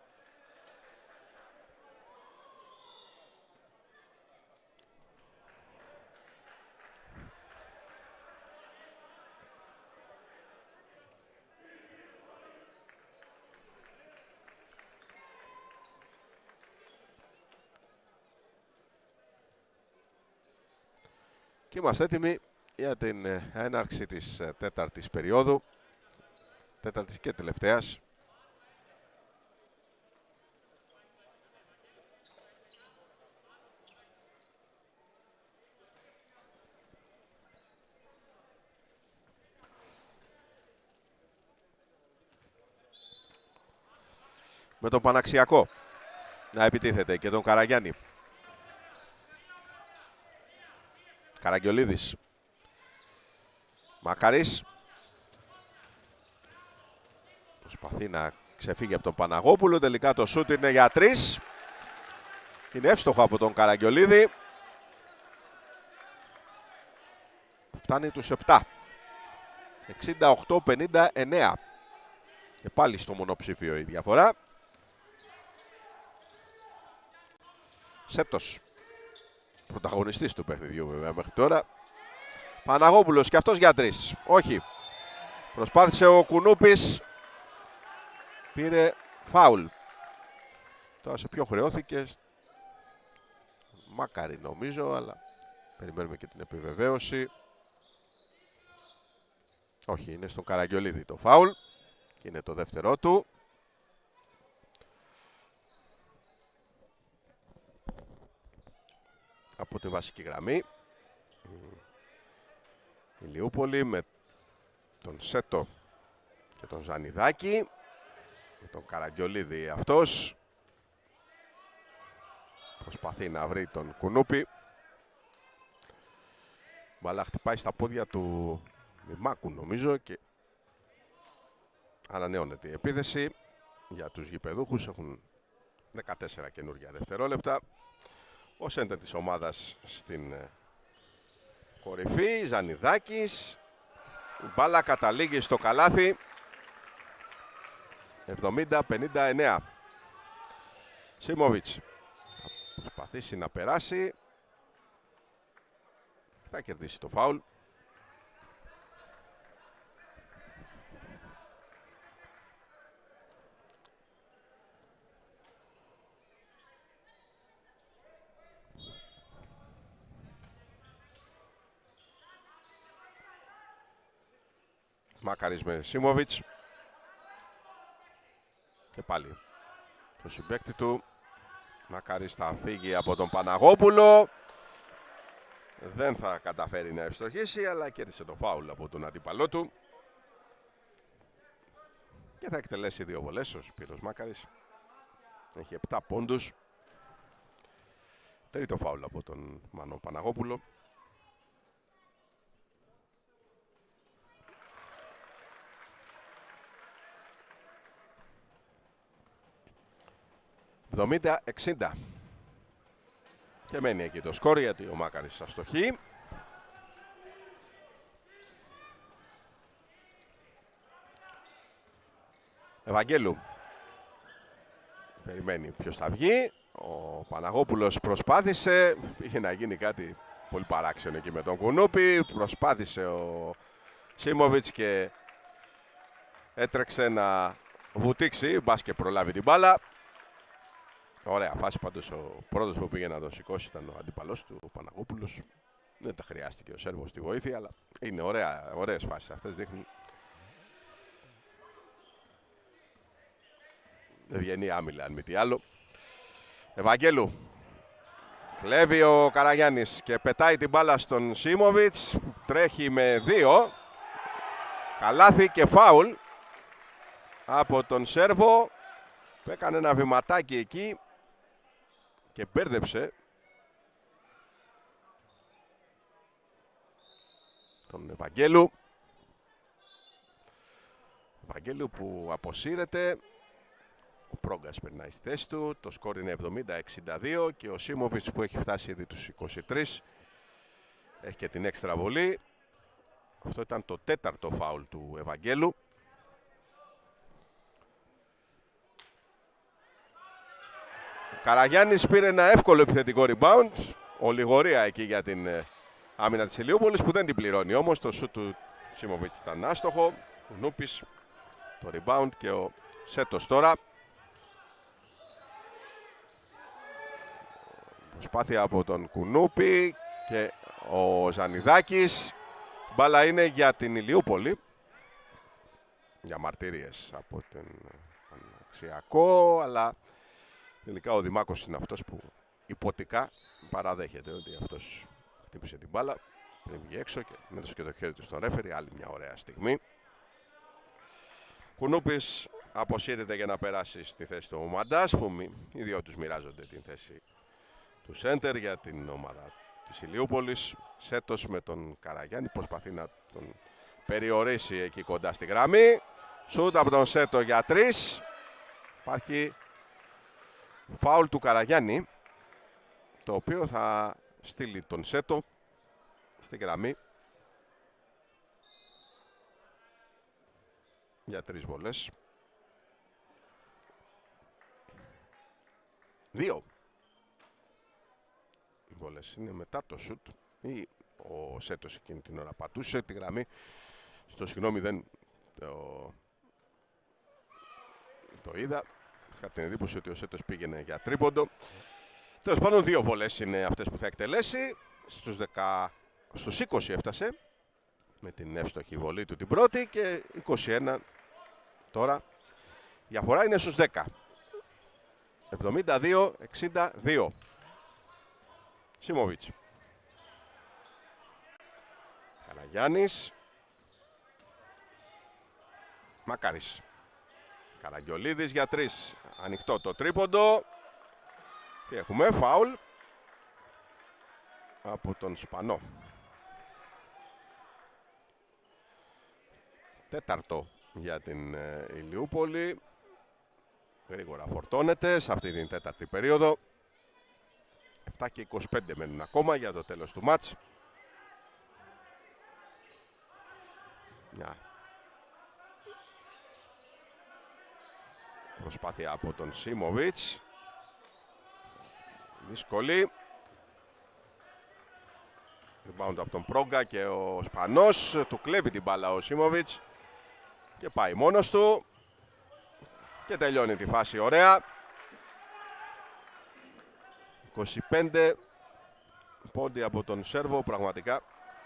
Και είμαστε έτοιμοι για την έναρξη της τέταρτης περίοδου, τέταρτης και τελευταίας. Με τον Παναξιακό να επιτίθεται και τον Καραγιάννη. Καραγιολίδης. Μακαρής. Προσπαθεί να ξεφύγει από τον Παναγόπουλο. Τελικά το σούτ είναι για 3. Είναι εύστοχο από τον Καραγιολίδη. Φτάνει τους 7. 68-59. Και πάλι στο μονοψήφιο η διαφορά. Σέτος. Πρωταγωνιστής του παιχνιδιού βέβαια μέχρι τώρα. Παναγόπουλος και αυτός για 3. Όχι. Προσπάθησε ο Κουνούπης. Πήρε φάουλ. Τώρα σε ποιο χρεώθηκε. Μάκαρη νομίζω, αλλά περιμένουμε και την επιβεβαίωση. Όχι, είναι στον Καραγιολίδη το φάουλ. Και είναι το δεύτερό του. Από τη βασική γραμμή. Η Ηλιούπολη με τον Σέτο και τον Ζανιδάκη. Με τον Καραγιολίδη αυτός. Προσπαθεί να βρει τον Κουνούπη. Μπαλά χτυπάει στα πόδια του Μημάκου νομίζω και ανανεώνεται η επίθεση για τους γηπεδούχους. Έχουν 14 καινούργια δευτερόλεπτα. Ο σέντερ της ομάδας στην κορυφή, Ζανιδάκης. Η μπάλα καταλήγει στο καλάθι. 70-59. Σίμοβιτς θα προσπαθήσει να περάσει. Θα κερδίσει το φάουλ. Μάκαρης με Σίμοβιτς. Και πάλι το συμπαίκτη του. Μάκαρης θα φύγει από τον Παναγόπουλο. Δεν θα καταφέρει να ευστοχίσει, αλλά κέρδισε το φάουλ από τον αντίπαλό του. Και θα εκτελέσει 2 βολές ο Σπύρος Μάκαρης. Έχει 7 πόντους. Τρίτο φάουλ από τον Μάνο Παναγόπουλο. 70-60. Και μένει εκεί το σκορ γιατί ο Μάκαρης αστοχεί. Ευαγγέλου. Περιμένει ποιος θα βγει. Ο Παναγόπουλος προσπάθησε. Είχε να γίνει κάτι πολύ παράξενο εκεί με τον Κουνούπη. Προσπάθησε ο Σίμοβιτς και έτρεξε να βουτήξει. Μπας και προλάβει την μπάλα. Ωραία φάση πάντως. Ο πρώτος που πήγε να τον σηκώσει ήταν ο αντίπαλός του, ο Παναγόπουλος. Δεν τα χρειάστηκε ο Σέρβος στη βοήθεια, αλλά είναι ωραίες φάσεις αυτές. Δείχνουν ευγενή άμυλα, αν μη τι άλλο. Ευαγγέλου. Κλέβει ο Καραγιάννης και πετάει την μπάλα στον Σίμοβιτς. Τρέχει με 2. Καλάθι και φάουλ από τον Σέρβο που έκανε ένα βηματάκι εκεί και μπέρδεψε τον Ευαγγέλου. Ευαγγέλου που αποσύρεται. Ο Πρόγκας περνάει στη θέση του. Το σκόρ είναι 70-62 και ο Σίμοβιτς που έχει φτάσει ήδη τους 23 έχει και την έξτρα βολή. Αυτό ήταν το 4ο φάουλ του Ευαγγέλου. Ο Καραγιάννης πήρε ένα εύκολο επιθετικό rebound. Ολιγορία εκεί για την άμυνα της Ηλιούπολης που δεν την πληρώνει όμως. Το σουτ του Σίμοβιτς ήταν άστοχο. Ο Νούπης το rebound και ο Σέτος τώρα. Προσπάθεια από τον Κουνούπη και ο Ζανιδάκης. Μπάλα είναι για την Ηλιούπολη. Για μαρτυρίες από τον Παναξιακό, αλλά τελικά ο Δημάκος είναι αυτός που υποτικά παραδέχεται ότι αυτός χτύπησε την μπάλα. Πριν βγει έξω και μέτωσε και το χέρι του στον ρέφερι. Άλλη μια ωραία στιγμή. Κουνούπης αποσύρεται για να περάσει στη θέση του Μαντάς, που οι δυο τους μοιράζονται την θέση του σέντερ για την ομάδα της Ηλιούπολης. Σέτος με τον Καραγιάννη προσπαθεί να τον περιορίσει εκεί κοντά στη γραμμή. Σούτ από τον Σέτο για 3. Υπάρχει φάουλ του Καραγιάννη, το οποίο θα στείλει τον Σέτο στη γραμμή για 3 βολές. 2 βολές είναι μετά το σουτ, ή ο Σέτος εκείνη την ώρα πατούσε τη γραμμή. Στο συγγνώμη, δεν το είδα. Είχα την εντύπωση ότι ο Σέτος πήγαινε για τρίποντο. Τέλος πάντων, 2 βολές είναι αυτές που θα εκτελέσει. Στους 20 έφτασε με την εύστοχη βολή του την πρώτη και 21 τώρα. Η διαφορά είναι στους 10. 72-62. Σίμοβιτς. Καραγιάννης. Μακάρης. Καραγγιολίδης για 3. Ανοιχτό το τρίποντο. Και έχουμε φάουλ από τον Σπανό. 4ο για την Ηλιούπολη. Γρήγορα φορτώνεται σε αυτή την 4η περίοδο. 7 και 25 μένουν ακόμα για το τέλος του μάτς. Μια προσπάθεια από τον Σίμοβιτς. Δύσκολη. Rebound από τον Πρόγκα και ο Σπανός. Του κλέβει την μπάλα ο Σίμοβιτς και πάει μόνος του. Και τελειώνει τη φάση ωραία. 25 πόντι από τον Σέρβο, πραγματικά.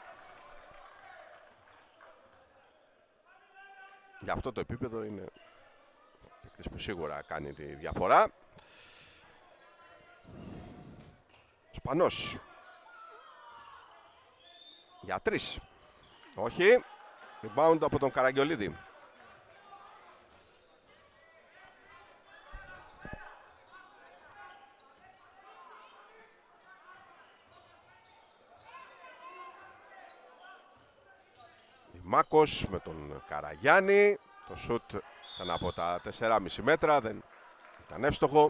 Για αυτό το επίπεδο είναι παίκτης που σίγουρα κάνει τη διαφορά. Σπανός. Για 3. Όχι. Rebound από τον Καραγγιολίδη. Μάκος με τον Καραγιάννη. Το σουτ ήταν από τα 4,5 μέτρα. Δεν ήταν εύστοχο.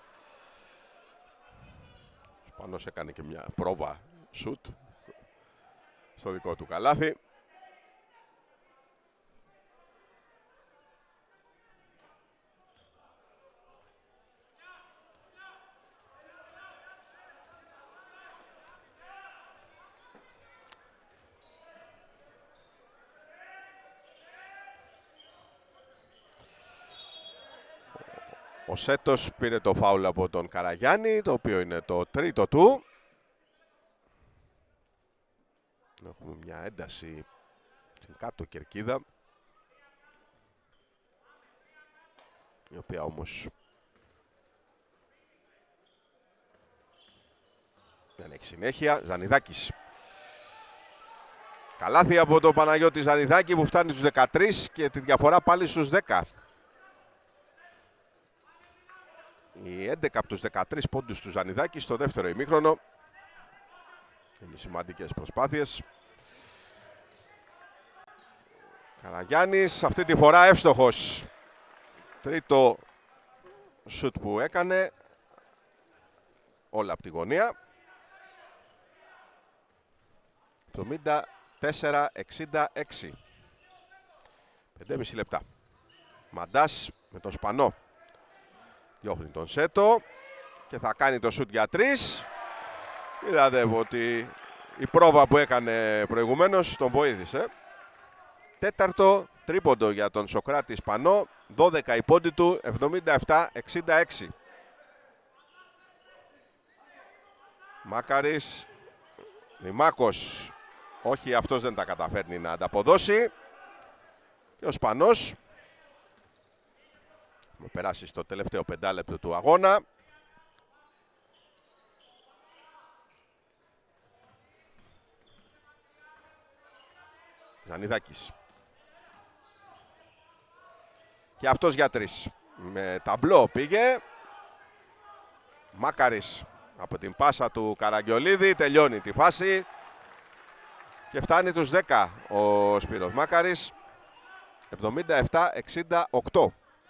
Ο Σπανός έκανε και μια πρόβα σουτ στο δικό του καλάθι. Ο Σέτος πήρε το φάουλ από τον Καραγιάννη, το οποίο είναι το 3ο του. Έχουμε μια ένταση στην κάτω κερκίδα, η οποία όμως δεν έχει συνέχεια. Ζανιδάκης. Καλάθι από τον Παναγιώτη Ζανιδάκη που φτάνει στους 13 και τη διαφορά πάλι στους 10. Οι 11 από τους 13 πόντους του Ζανιδάκη στο δεύτερο ημίχρονο. Είναι σημαντικές προσπάθειες. Καραγιάννης αυτή τη φορά εύστοχος. Τρίτο σουτ που έκανε. Όλα από τη γωνία. 64-66. 5,5 λεπτά. Μαντάς με τον Σπανό. Διώχνει τον Σέτο και θα κάνει το σουτ για 3. Είδατε ότι η πρόβα που έκανε προηγουμένως τον βοήθησε. Τέταρτο τρίποντο για τον Σοκράτη Σπανό. 12 η πόντη του, 77-66. Μάκαρης. Δημάκος. Όχι, αυτός δεν τα καταφέρνει να ανταποδώσει. Και ο Σπανός. Με περάσει στο τελευταίο 5 λεπτό του αγώνα. Ζανιδάκης. Και αυτός για 3. Με ταμπλό πήγε. Μάκαρης από την πάσα του Καραγγιολίδη τελειώνει τη φάση. Και φτάνει τους 10 ο Σπύρος Μάκαρης. 77-68.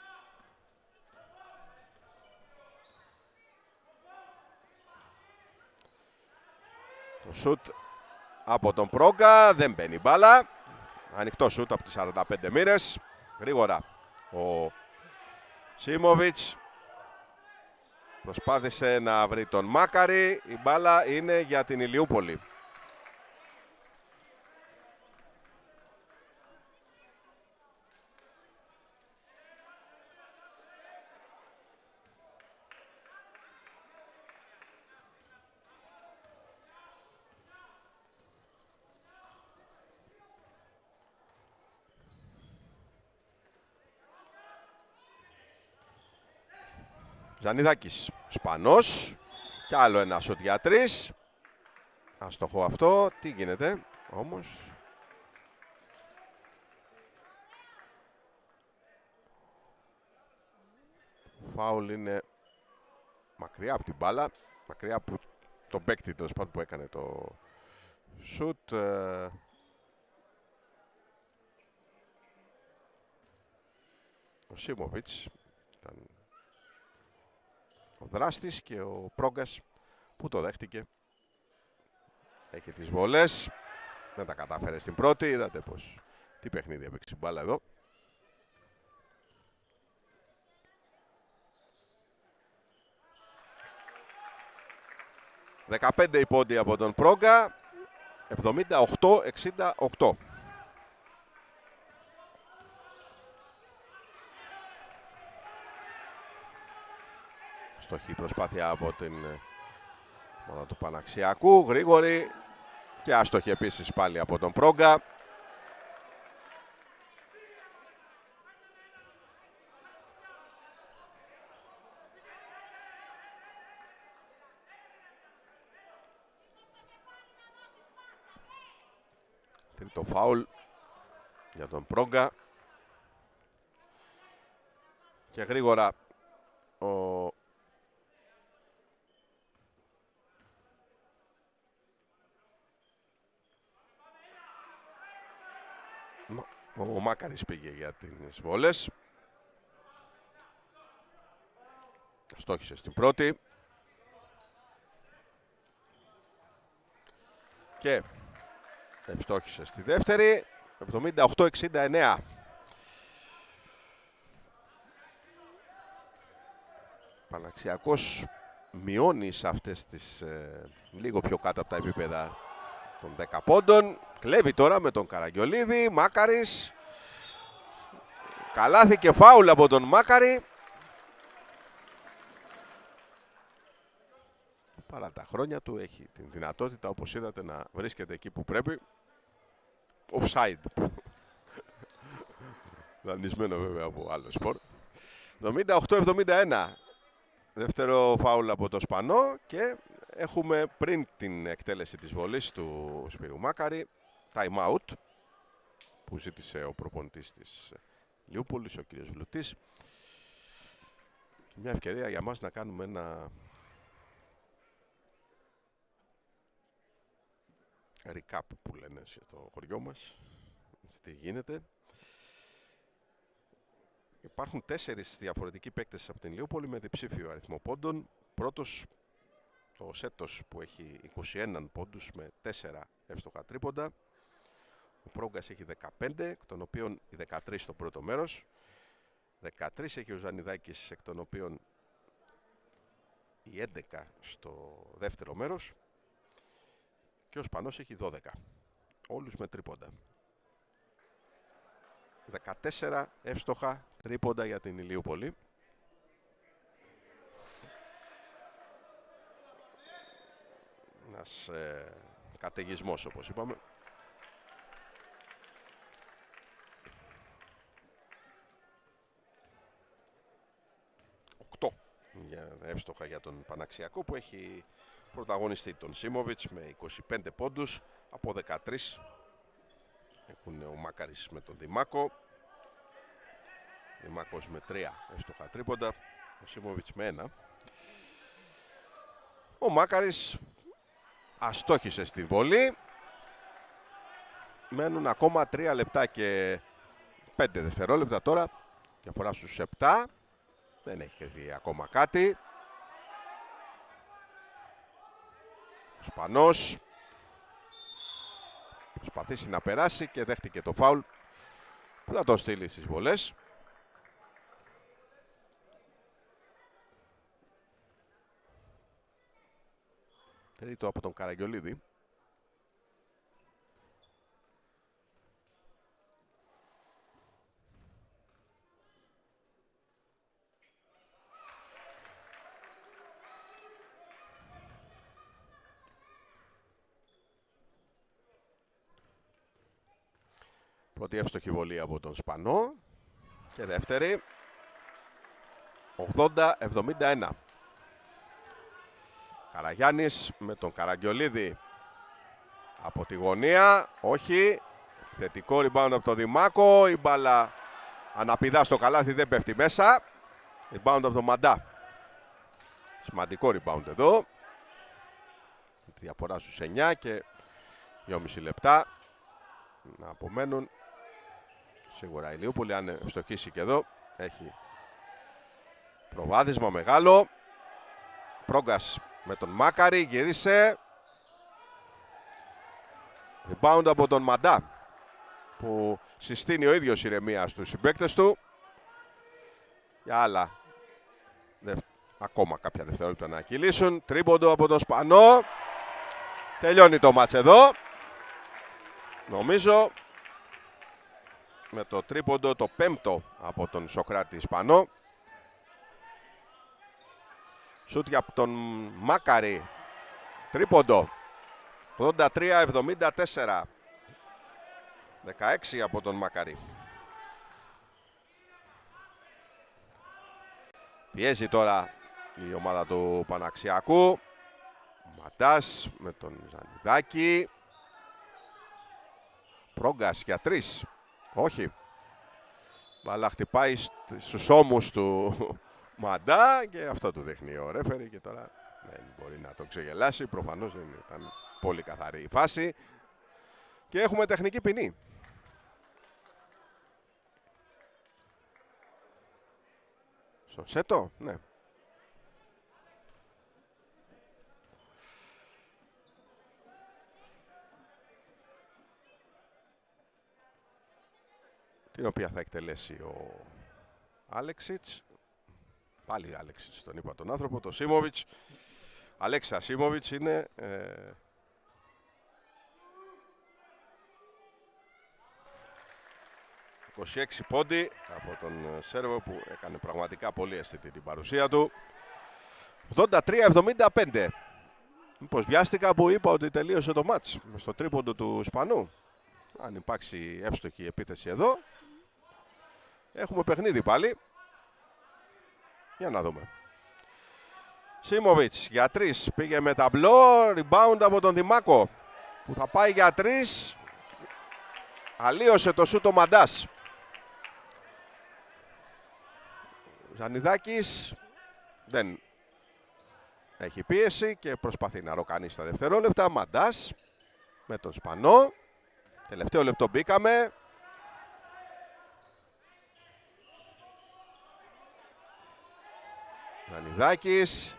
Το σουτ από τον Πρόγκα, δεν μπαίνει μπάλα. Ανοιχτό σουτ από τις 45 μοίρες. Γρήγορα ο Σίμοβιτς προσπάθησε να βρει τον Μάκαρη. Η μπάλα είναι για την Ηλιούπολη. Ζανιδάκης, Σπανός και άλλο ένα σουτ για 3. Αστοχό αυτό, τι γίνεται όμως. Φάουλ είναι μακριά από την μπάλα, μακριά από τον παίκτη που έκανε το σουτ. Ο Σίμοβιτς ήταν ο δράστης και ο Πρόγκας που το δέχτηκε. Έχει τις βολές. Δεν τα κατάφερε στην πρώτη. Είδατε πως τι παιχνίδι έπαιξε η μπάλα εδώ. «15 η πόντη από τον Πρόγκα». 78-68. Στοχή προσπάθεια από την ομάδα του Παναξιακού. Γρήγορη και άστοχη επίσης πάλι από τον Πρόγκα. Τρίτο φάουλ για τον Πρόγκα. Και γρήγορα ο Μάκαρης πήγε για τις βόλες. Στόχισε στην πρώτη. Και ευστόχισε στη δεύτερη. 78-69. Παναξιακός μειώνει σε αυτές τις λίγο πιο κάτω από τα επίπεδα των 10 πόντων. Κλέβει τώρα με τον Καραγγιολίδη. Μάκαρης. Καλάθι και φάουλ από τον Μάκαρη. Παρά τα χρόνια του έχει την δυνατότητα, όπως είδατε, να βρίσκεται εκεί που πρέπει. Offside. Δανεισμένο βέβαια από άλλο σπορ. 78-71. Δεύτερο φάουλ από το Σπανό και έχουμε πριν την εκτέλεση της βολής του Σπύρου Μάκαρη time out που ζήτησε ο προπονητής της Ηλιούπολης, ο κ. Βλουτής. Μια ευκαιρία για μας να κάνουμε ένα recap που λένε στο χωριό μας. Τι γίνεται. Υπάρχουν 4 διαφορετικοί παίκτες από την Ηλιούπολη με διψήφιο αριθμό πόντων. Πρώτος ο Σέτος που έχει 21 πόντους με 4 εύστοχα τρίποντα. Ο Πρόγκας έχει 15, εκ των οποίων οι 13 στο πρώτο μέρος. 13 έχει ο Ζανιδάκης, εκ των οποίων οι 11 στο δεύτερο μέρος. Και ο Σπανός έχει 12. Όλους με τρίποντα. 14 εύστοχα τρίποντα για την Ηλιούπολη. Ένας καταιγισμός, όπως είπαμε. Για εύστοχα για τον Παναξιακό, που έχει πρωταγωνιστή τον Σίμοβιτς με 25 πόντους από 13. Έχουν ο Μάκαρης με τον Δημάκο. Δημάκος με 3 εύστοχα τρίποντα. Ο Σίμοβιτς με 1. Ο Μάκαρης αστόχησε στη βολή. Μένουν ακόμα 3 λεπτά και 5 δευτερόλεπτα τώρα. Διαφορά στους 7. Δεν έχει κρυφθεί ακόμα κάτι. Ο Σπανός προσπαθήσει να περάσει και δέχτηκε το φάουλ που θα τον στείλει στις βολές. Τρίτο από τον Καραγιολίδη. Πρώτη εύστοχη βολή από τον Σπανό και δεύτερη 80-71. Καραγιάννης με τον Καραγιολίδη από τη γωνία, όχι, θετικό rebound από τον Δημάκο, η μπάλα αναπηδά στο καλάθι, δεν πέφτει μέσα. Rebound από τον Μαντά, σημαντικό rebound εδώ, διαφορά στους 9 και 2,5 λεπτά να απομένουν. Σίγουρα η Ηλιούπολη, αν ευστοχίσει και εδώ, έχει προβάδισμα μεγάλο. Πρόγκας με τον Μάκαρη, γύρισε. Rebound από τον Μαντά, που συστήνει ο ίδιος ηρεμία στους συμπαίκτες του. Για άλλα ακόμα κάποια δευτερόλεπτα να κυλήσουν. Τρίποντο από τον Σπανό. Τελειώνει το μάτς εδώ. Νομίζω με το τρίποντο, το πέμπτο από τον Σοκράτη Σπανό. Σούτ από τον Μάκαρη. Τρίποντο. 83-74. 16 από τον Μάκαρη. Πιέζει τώρα η ομάδα του Παναξιακού. Μαντάς με τον Ζανιδάκη. Πρόγκας για 3. Όχι. Μπάλα χτυπάει στους ώμους του Μαντά και αυτό του δείχνει ο ρέφερι και τώρα δεν μπορεί να το ξεγελάσει. Προφανώς δεν ήταν πολύ καθαρή η φάση. Και έχουμε τεχνική ποινή. Στον Σέτο, ναι. Την οποία θα εκτελέσει ο Άλεξιτς. Πάλι Άλεξιτς τον είπα τον άνθρωπο, το Σίμοβιτς. Αλέξα Σίμοβιτς είναι. 26 πόντι από τον Σέρβο που έκανε πραγματικά πολύ αισθητή την παρουσία του. 83-75. Μήπως βιάστηκα που είπα ότι τελείωσε το μάτς στο τρίποντο του Σπανού. Αν υπάρξει εύστοχη επίθεση εδώ, έχουμε παιχνίδι πάλι. Για να δούμε. Σίμοβιτς για 3. Πήγε με ταμπλό. Rebound από τον Δημάκο, που θα πάει για 3. Αλλίωσε το σούτ ο Μαντάς. Ζανιδάκης δεν έχει πίεση και προσπαθεί να ροκανεί στα δευτερόλεπτα. Μαντάς με τον Σπανό. Τελευταίο λεπτό μπήκαμε. Ζανιδάκης.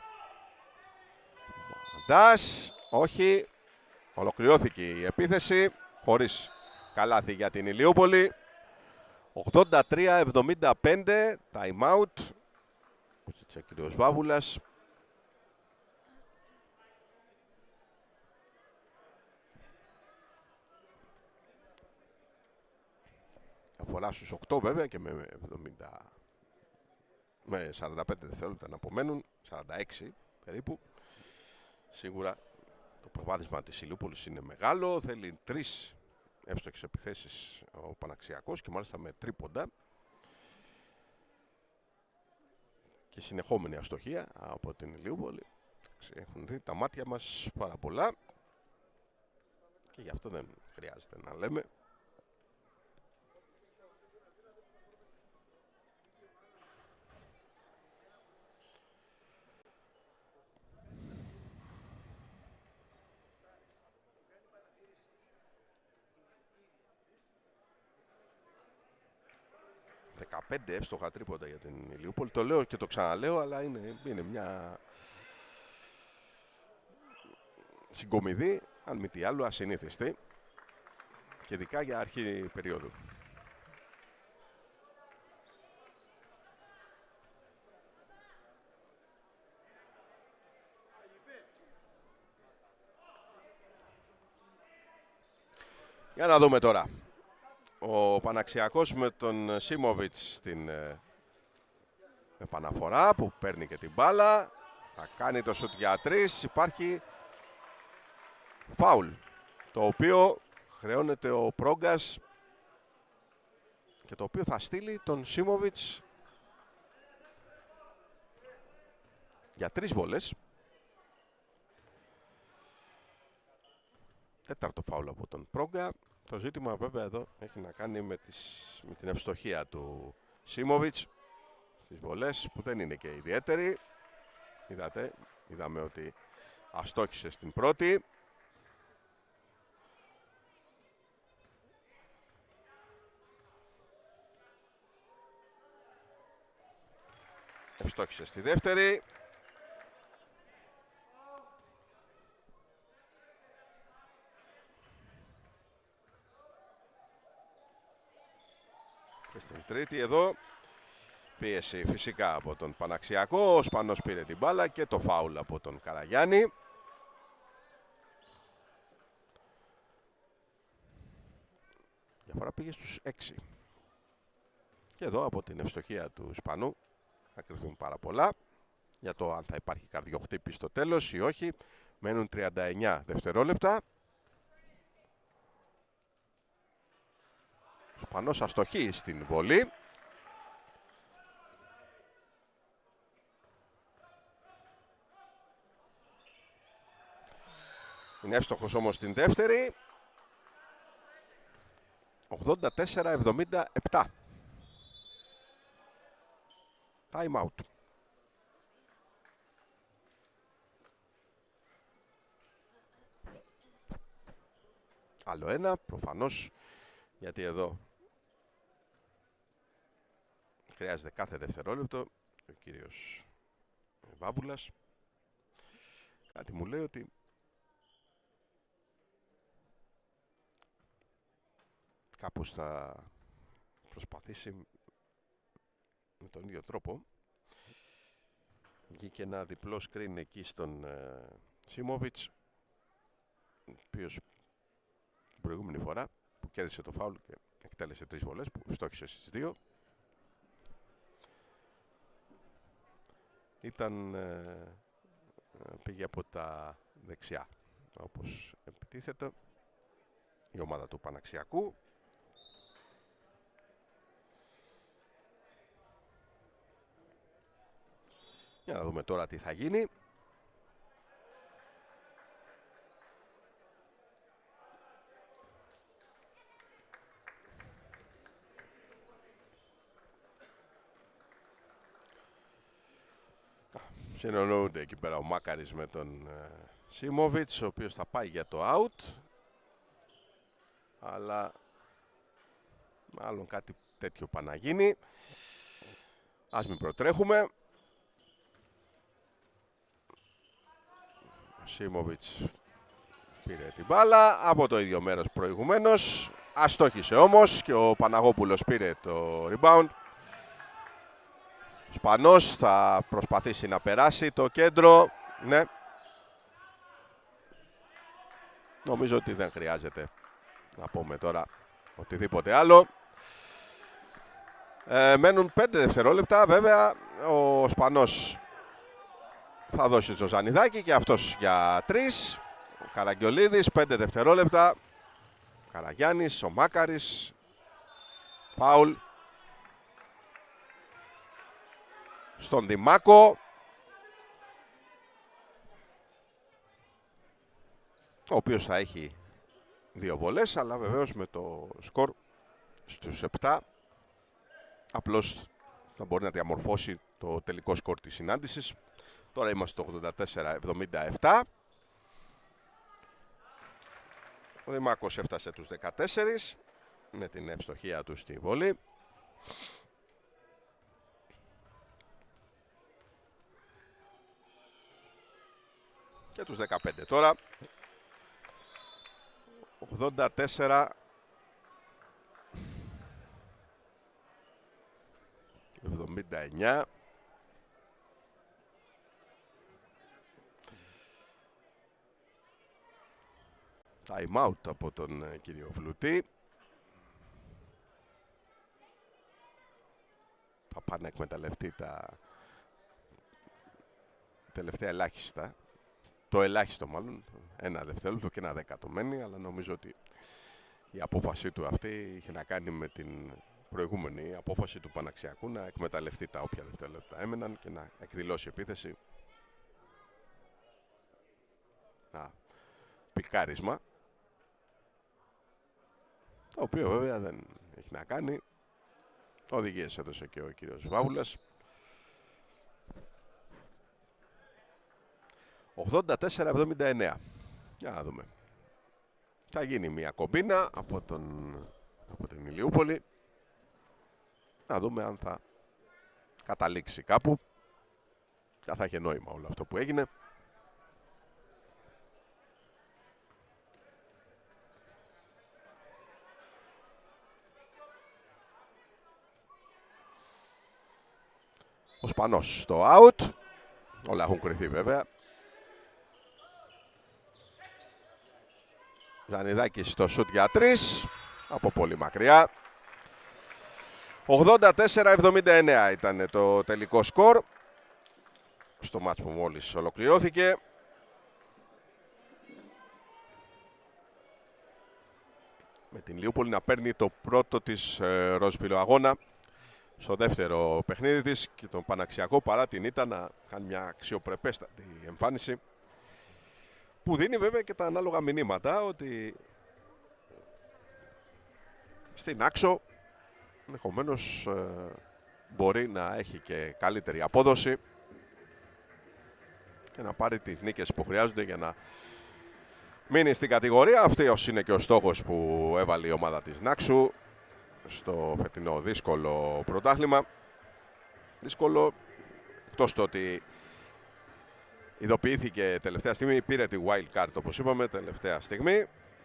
Μαντάς. Όχι. Ολοκληρώθηκε η επίθεση χωρίς καλάθι για την Ηλιούπολη. 83-75, time out. Ο κύριος Βάβουλας. Αφορά στους 8 βέβαια και με 45 δευτερόλεπτα να απομένουν, 46 περίπου. Σίγουρα το προβάδισμα της Ηλιούπολης είναι μεγάλο, θέλει 3 εύστοχες επιθέσεις ο Παναξιακός και μάλιστα με τρίποντα. Και συνεχόμενη αστοχία από την Ηλιούπολη. Έχουν δει τα μάτια μας πάρα πολλά και γι' αυτό δεν χρειάζεται να λέμε. Πέντε εύστοχα τρίποντα για την Ηλιούπολη. Το λέω και το ξαναλέω, αλλά είναι μια συγκομιδή, αν μη τι άλλο, ασυνήθιστη και ειδικά για αρχή περίοδου. Για να δούμε τώρα. Ο Παναξιακός με τον Σίμοβιτς στην επαναφορά που παίρνει και την μπάλα. Θα κάνει το σουτ για 3. Υπάρχει φάουλ, το οποίο χρεώνεται ο Πρόγκας και το οποίο θα στείλει τον Σίμοβιτς για 3 βολές. Τέταρτο φάουλ από τον Πρόγκα. Το ζήτημα βέβαια εδώ έχει να κάνει με την ευστοχία του Σίμοβιτς στις βολές που δεν είναι και ιδιαίτερη. Είδαμε ότι αστόχησε στην πρώτη. Ευστόχησε στη δεύτερη. Και στην τρίτη εδώ πίεση φυσικά από τον Παναξιακό. Ο Σπανός πήρε την μπάλα και το φάουλ από τον Καραγιάννη. Διαφορά πήγε στους 6. Και εδώ από την ευστοχία του Σπανού θα κρυφθούν πάρα πολλά για το αν θα υπάρχει καρδιοχτύπη στο τέλος ή όχι. Μένουν 39 δευτερόλεπτα. Ο Σπανός αστοχεί στην βολή. Είναι εύστοχος όμως στην δεύτερη. 84-77. Time out. Άλλο ένα, προφανώς, γιατί εδώ χρειάζεται κάθε δευτερόλεπτο. Ο κύριος Βάβουλας κάτι μου λέει ότι κάπως θα προσπαθήσει με τον ίδιο τρόπο. Βγήκε ένα διπλό screen εκεί στον Σίμοβιτς, ο οποίος την προηγούμενη φορά που κέρδισε το φάουλ και εκτέλεσε 3 βολές, που στόχισε στις 2, πήγε από τα δεξιά, όπως επιτίθεται η ομάδα του Παναξιακού. Για να δούμε τώρα τι θα γίνει. Συνεννοούνται εκεί πέρα ο Μάκαρης με τον Σίμοβιτς, ο οποίος θα πάει για το out. Αλλά μάλλον κάτι τέτοιο πάει να γίνει. Ας μην προτρέχουμε. Ο Σίμοβιτς πήρε την μπάλα από το ίδιο μέρος προηγουμένως. Αστόχησε όμως και ο Παναγόπουλος πήρε το rebound. Ο Σπανός θα προσπαθήσει να περάσει το κέντρο. Ναι. Νομίζω ότι δεν χρειάζεται να πούμε τώρα οτιδήποτε άλλο. Μένουν 5 δευτερόλεπτα. Βέβαια ο Σπανός θα δώσει στο Ζανιδάκη και αυτός για 3. Ο Καραγγιολίδης 5 δευτερόλεπτα. Ο Καραγιάννης, ο Μάκαρης. Φάουλ στον Δημάκο, ο οποίος θα έχει 2 βολές, αλλά βεβαίως με το σκορ στους 7 απλώς θα μπορεί να διαμορφώσει το τελικό σκορ της συνάντησης. Τώρα είμαστε στο 84-77. Ο Δημάκος έφτασε τους 14 με την ευστοχία του στη βολή. Και τους 15 τώρα. 84 79. Time out από τον κύριο Φλουτή. Θα πάνε να εκμεταλλευτεί τα τελευταία ελάχιστα. Το ελάχιστο μάλλον, 1 δευτερόλεπτο και 1 δέκατο μένει, αλλά νομίζω ότι η απόφασή του αυτή είχε να κάνει με την προηγούμενη απόφαση του Παναξιακού να εκμεταλλευτεί τα όποια δευτερόλεπτα έμεναν και να εκδηλώσει επίθεση. Πικάρισμα, το οποίο βέβαια δεν έχει να κάνει. Οδηγίες έδωσε και ο κύριος Βάουλας. 84-79. Για να δούμε. Θα γίνει μια κομπίνα από την Ηλιούπολη. Να δούμε αν θα καταλήξει κάπου. Και θα έχει νόημα όλο αυτό που έγινε. Ο Σπανός στο out. Όλα έχουν κρυθεί βέβαια. Ζανιδάκης στο σουτ για 3. Από πολύ μακριά. 84-79 ήταν το τελικό σκορ. Στο μάτς που μόλις ολοκληρώθηκε. Με την Ηλιούπολη να παίρνει το πρώτο της ροζφιλο αγώνα στο δεύτερο παιχνίδι της και τον Παναξιακό παρά την ήττα να κάνει μια αξιοπρεπέστατη εμφάνιση που δίνει βέβαια και τα ανάλογα μηνύματα ότι στην Άξο ενδεχομένως μπορεί να έχει και καλύτερη απόδοση και να πάρει τις νίκες που χρειάζονται για να μείνει στην κατηγορία. Αυτός είναι και ο στόχος που έβαλε η ομάδα της Νάξου στο φετινό δύσκολο πρωτάθλημα. Δύσκολο εκτός το ότι ειδοποιήθηκε τελευταία στιγμή, πήρε τη wild card όπως είπαμε τελευταία στιγμή.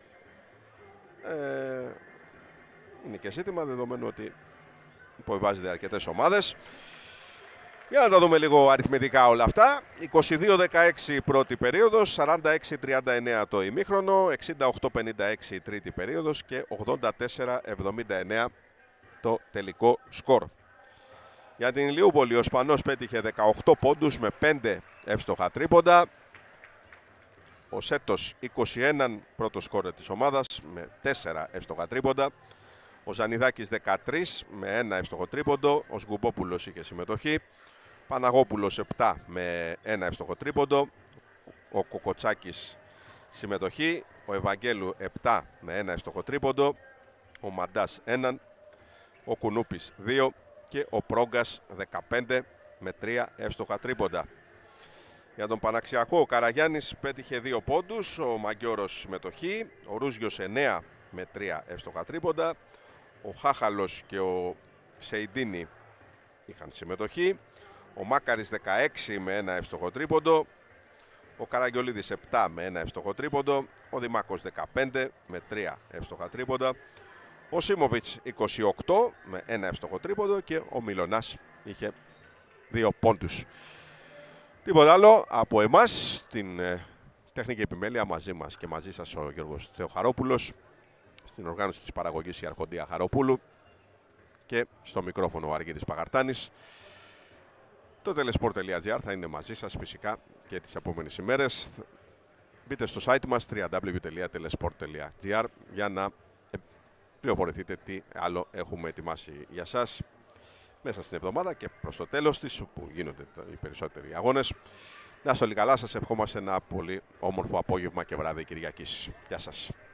Είναι και ζήτημα δεδομένου ότι υποβιβάζεται αρκετές ομάδες. Για να τα δούμε λίγο αριθμητικά όλα αυτά. 22-16 πρώτη περίοδος, 46-39 το ημίχρονο, 68-56 τρίτη περίοδος και 84-79 το τελικό σκορ. Για την Ηλιούπολη ο Σπανός πέτυχε 18 πόντους με 5 εύστοχα τρίποντα. Ο Σέτος 21 πρώτο σκόρερ της ομάδας με 4 εύστοχα τρίποντα. Ο Ζανιδάκης 13 με 1 εύστοχο τρίποντο. Ο Σγκουμπόπουλος είχε συμμετοχή. Παναγόπουλος 7 με 1 εύστοχο τρίποντο. Ο Κοκοτσάκης συμμετοχή. Ο Ευαγγέλου 7 με 1 εύστοχο τρίποντο. Ο Μαντάς 1. Ο Κουνούπης 2. Και ο Πρόγκας 15 με 3 εύστοχα τρίποντα. Για τον Παναξιακό ο Καραγιάννης πέτυχε 2 πόντους. Ο Μαγκιόρος συμμετοχή. Ο Ρούζιος 9 με 3 εύστοχα τρίποντα. Ο Χάχαλος και ο Σεϊντίνη είχαν συμμετοχή. Ο Μάκαρης 16 με 1 εύστοχο τρίποντο. Ο Καραγγιολίδης 7 με 1 εύστοχο τρίποντο. Ο Δημάκος 15 με 3 εύστοχα τρίποντα. Ο Σίμοβιτς 28 με ένα εύστοχο τρίποντο και ο Μιλωνάς είχε 2 πόντους. Τίποτα άλλο από εμάς, στην τεχνική επιμέλεια μαζί μας και μαζί σας ο Γιώργος Θεοχαρόπουλος, στην οργάνωση της παραγωγής η Αρχοντία Χαροπούλου και στο μικρόφωνο ο Αργύρης Παγαρτάνης. Το telesport.gr θα είναι μαζί σας φυσικά και τις επόμενες ημέρες. Μπείτε στο site μας www.telesport.gr για να πληροφορηθείτε τι άλλο έχουμε ετοιμάσει για σας μέσα στην εβδομάδα και προς το τέλος της, όπου γίνονται οι περισσότεροι αγώνες. Να είστε όλοι καλά, σας ευχόμαστε ένα πολύ όμορφο απόγευμα και βράδυ Κυριακής. Γεια σας.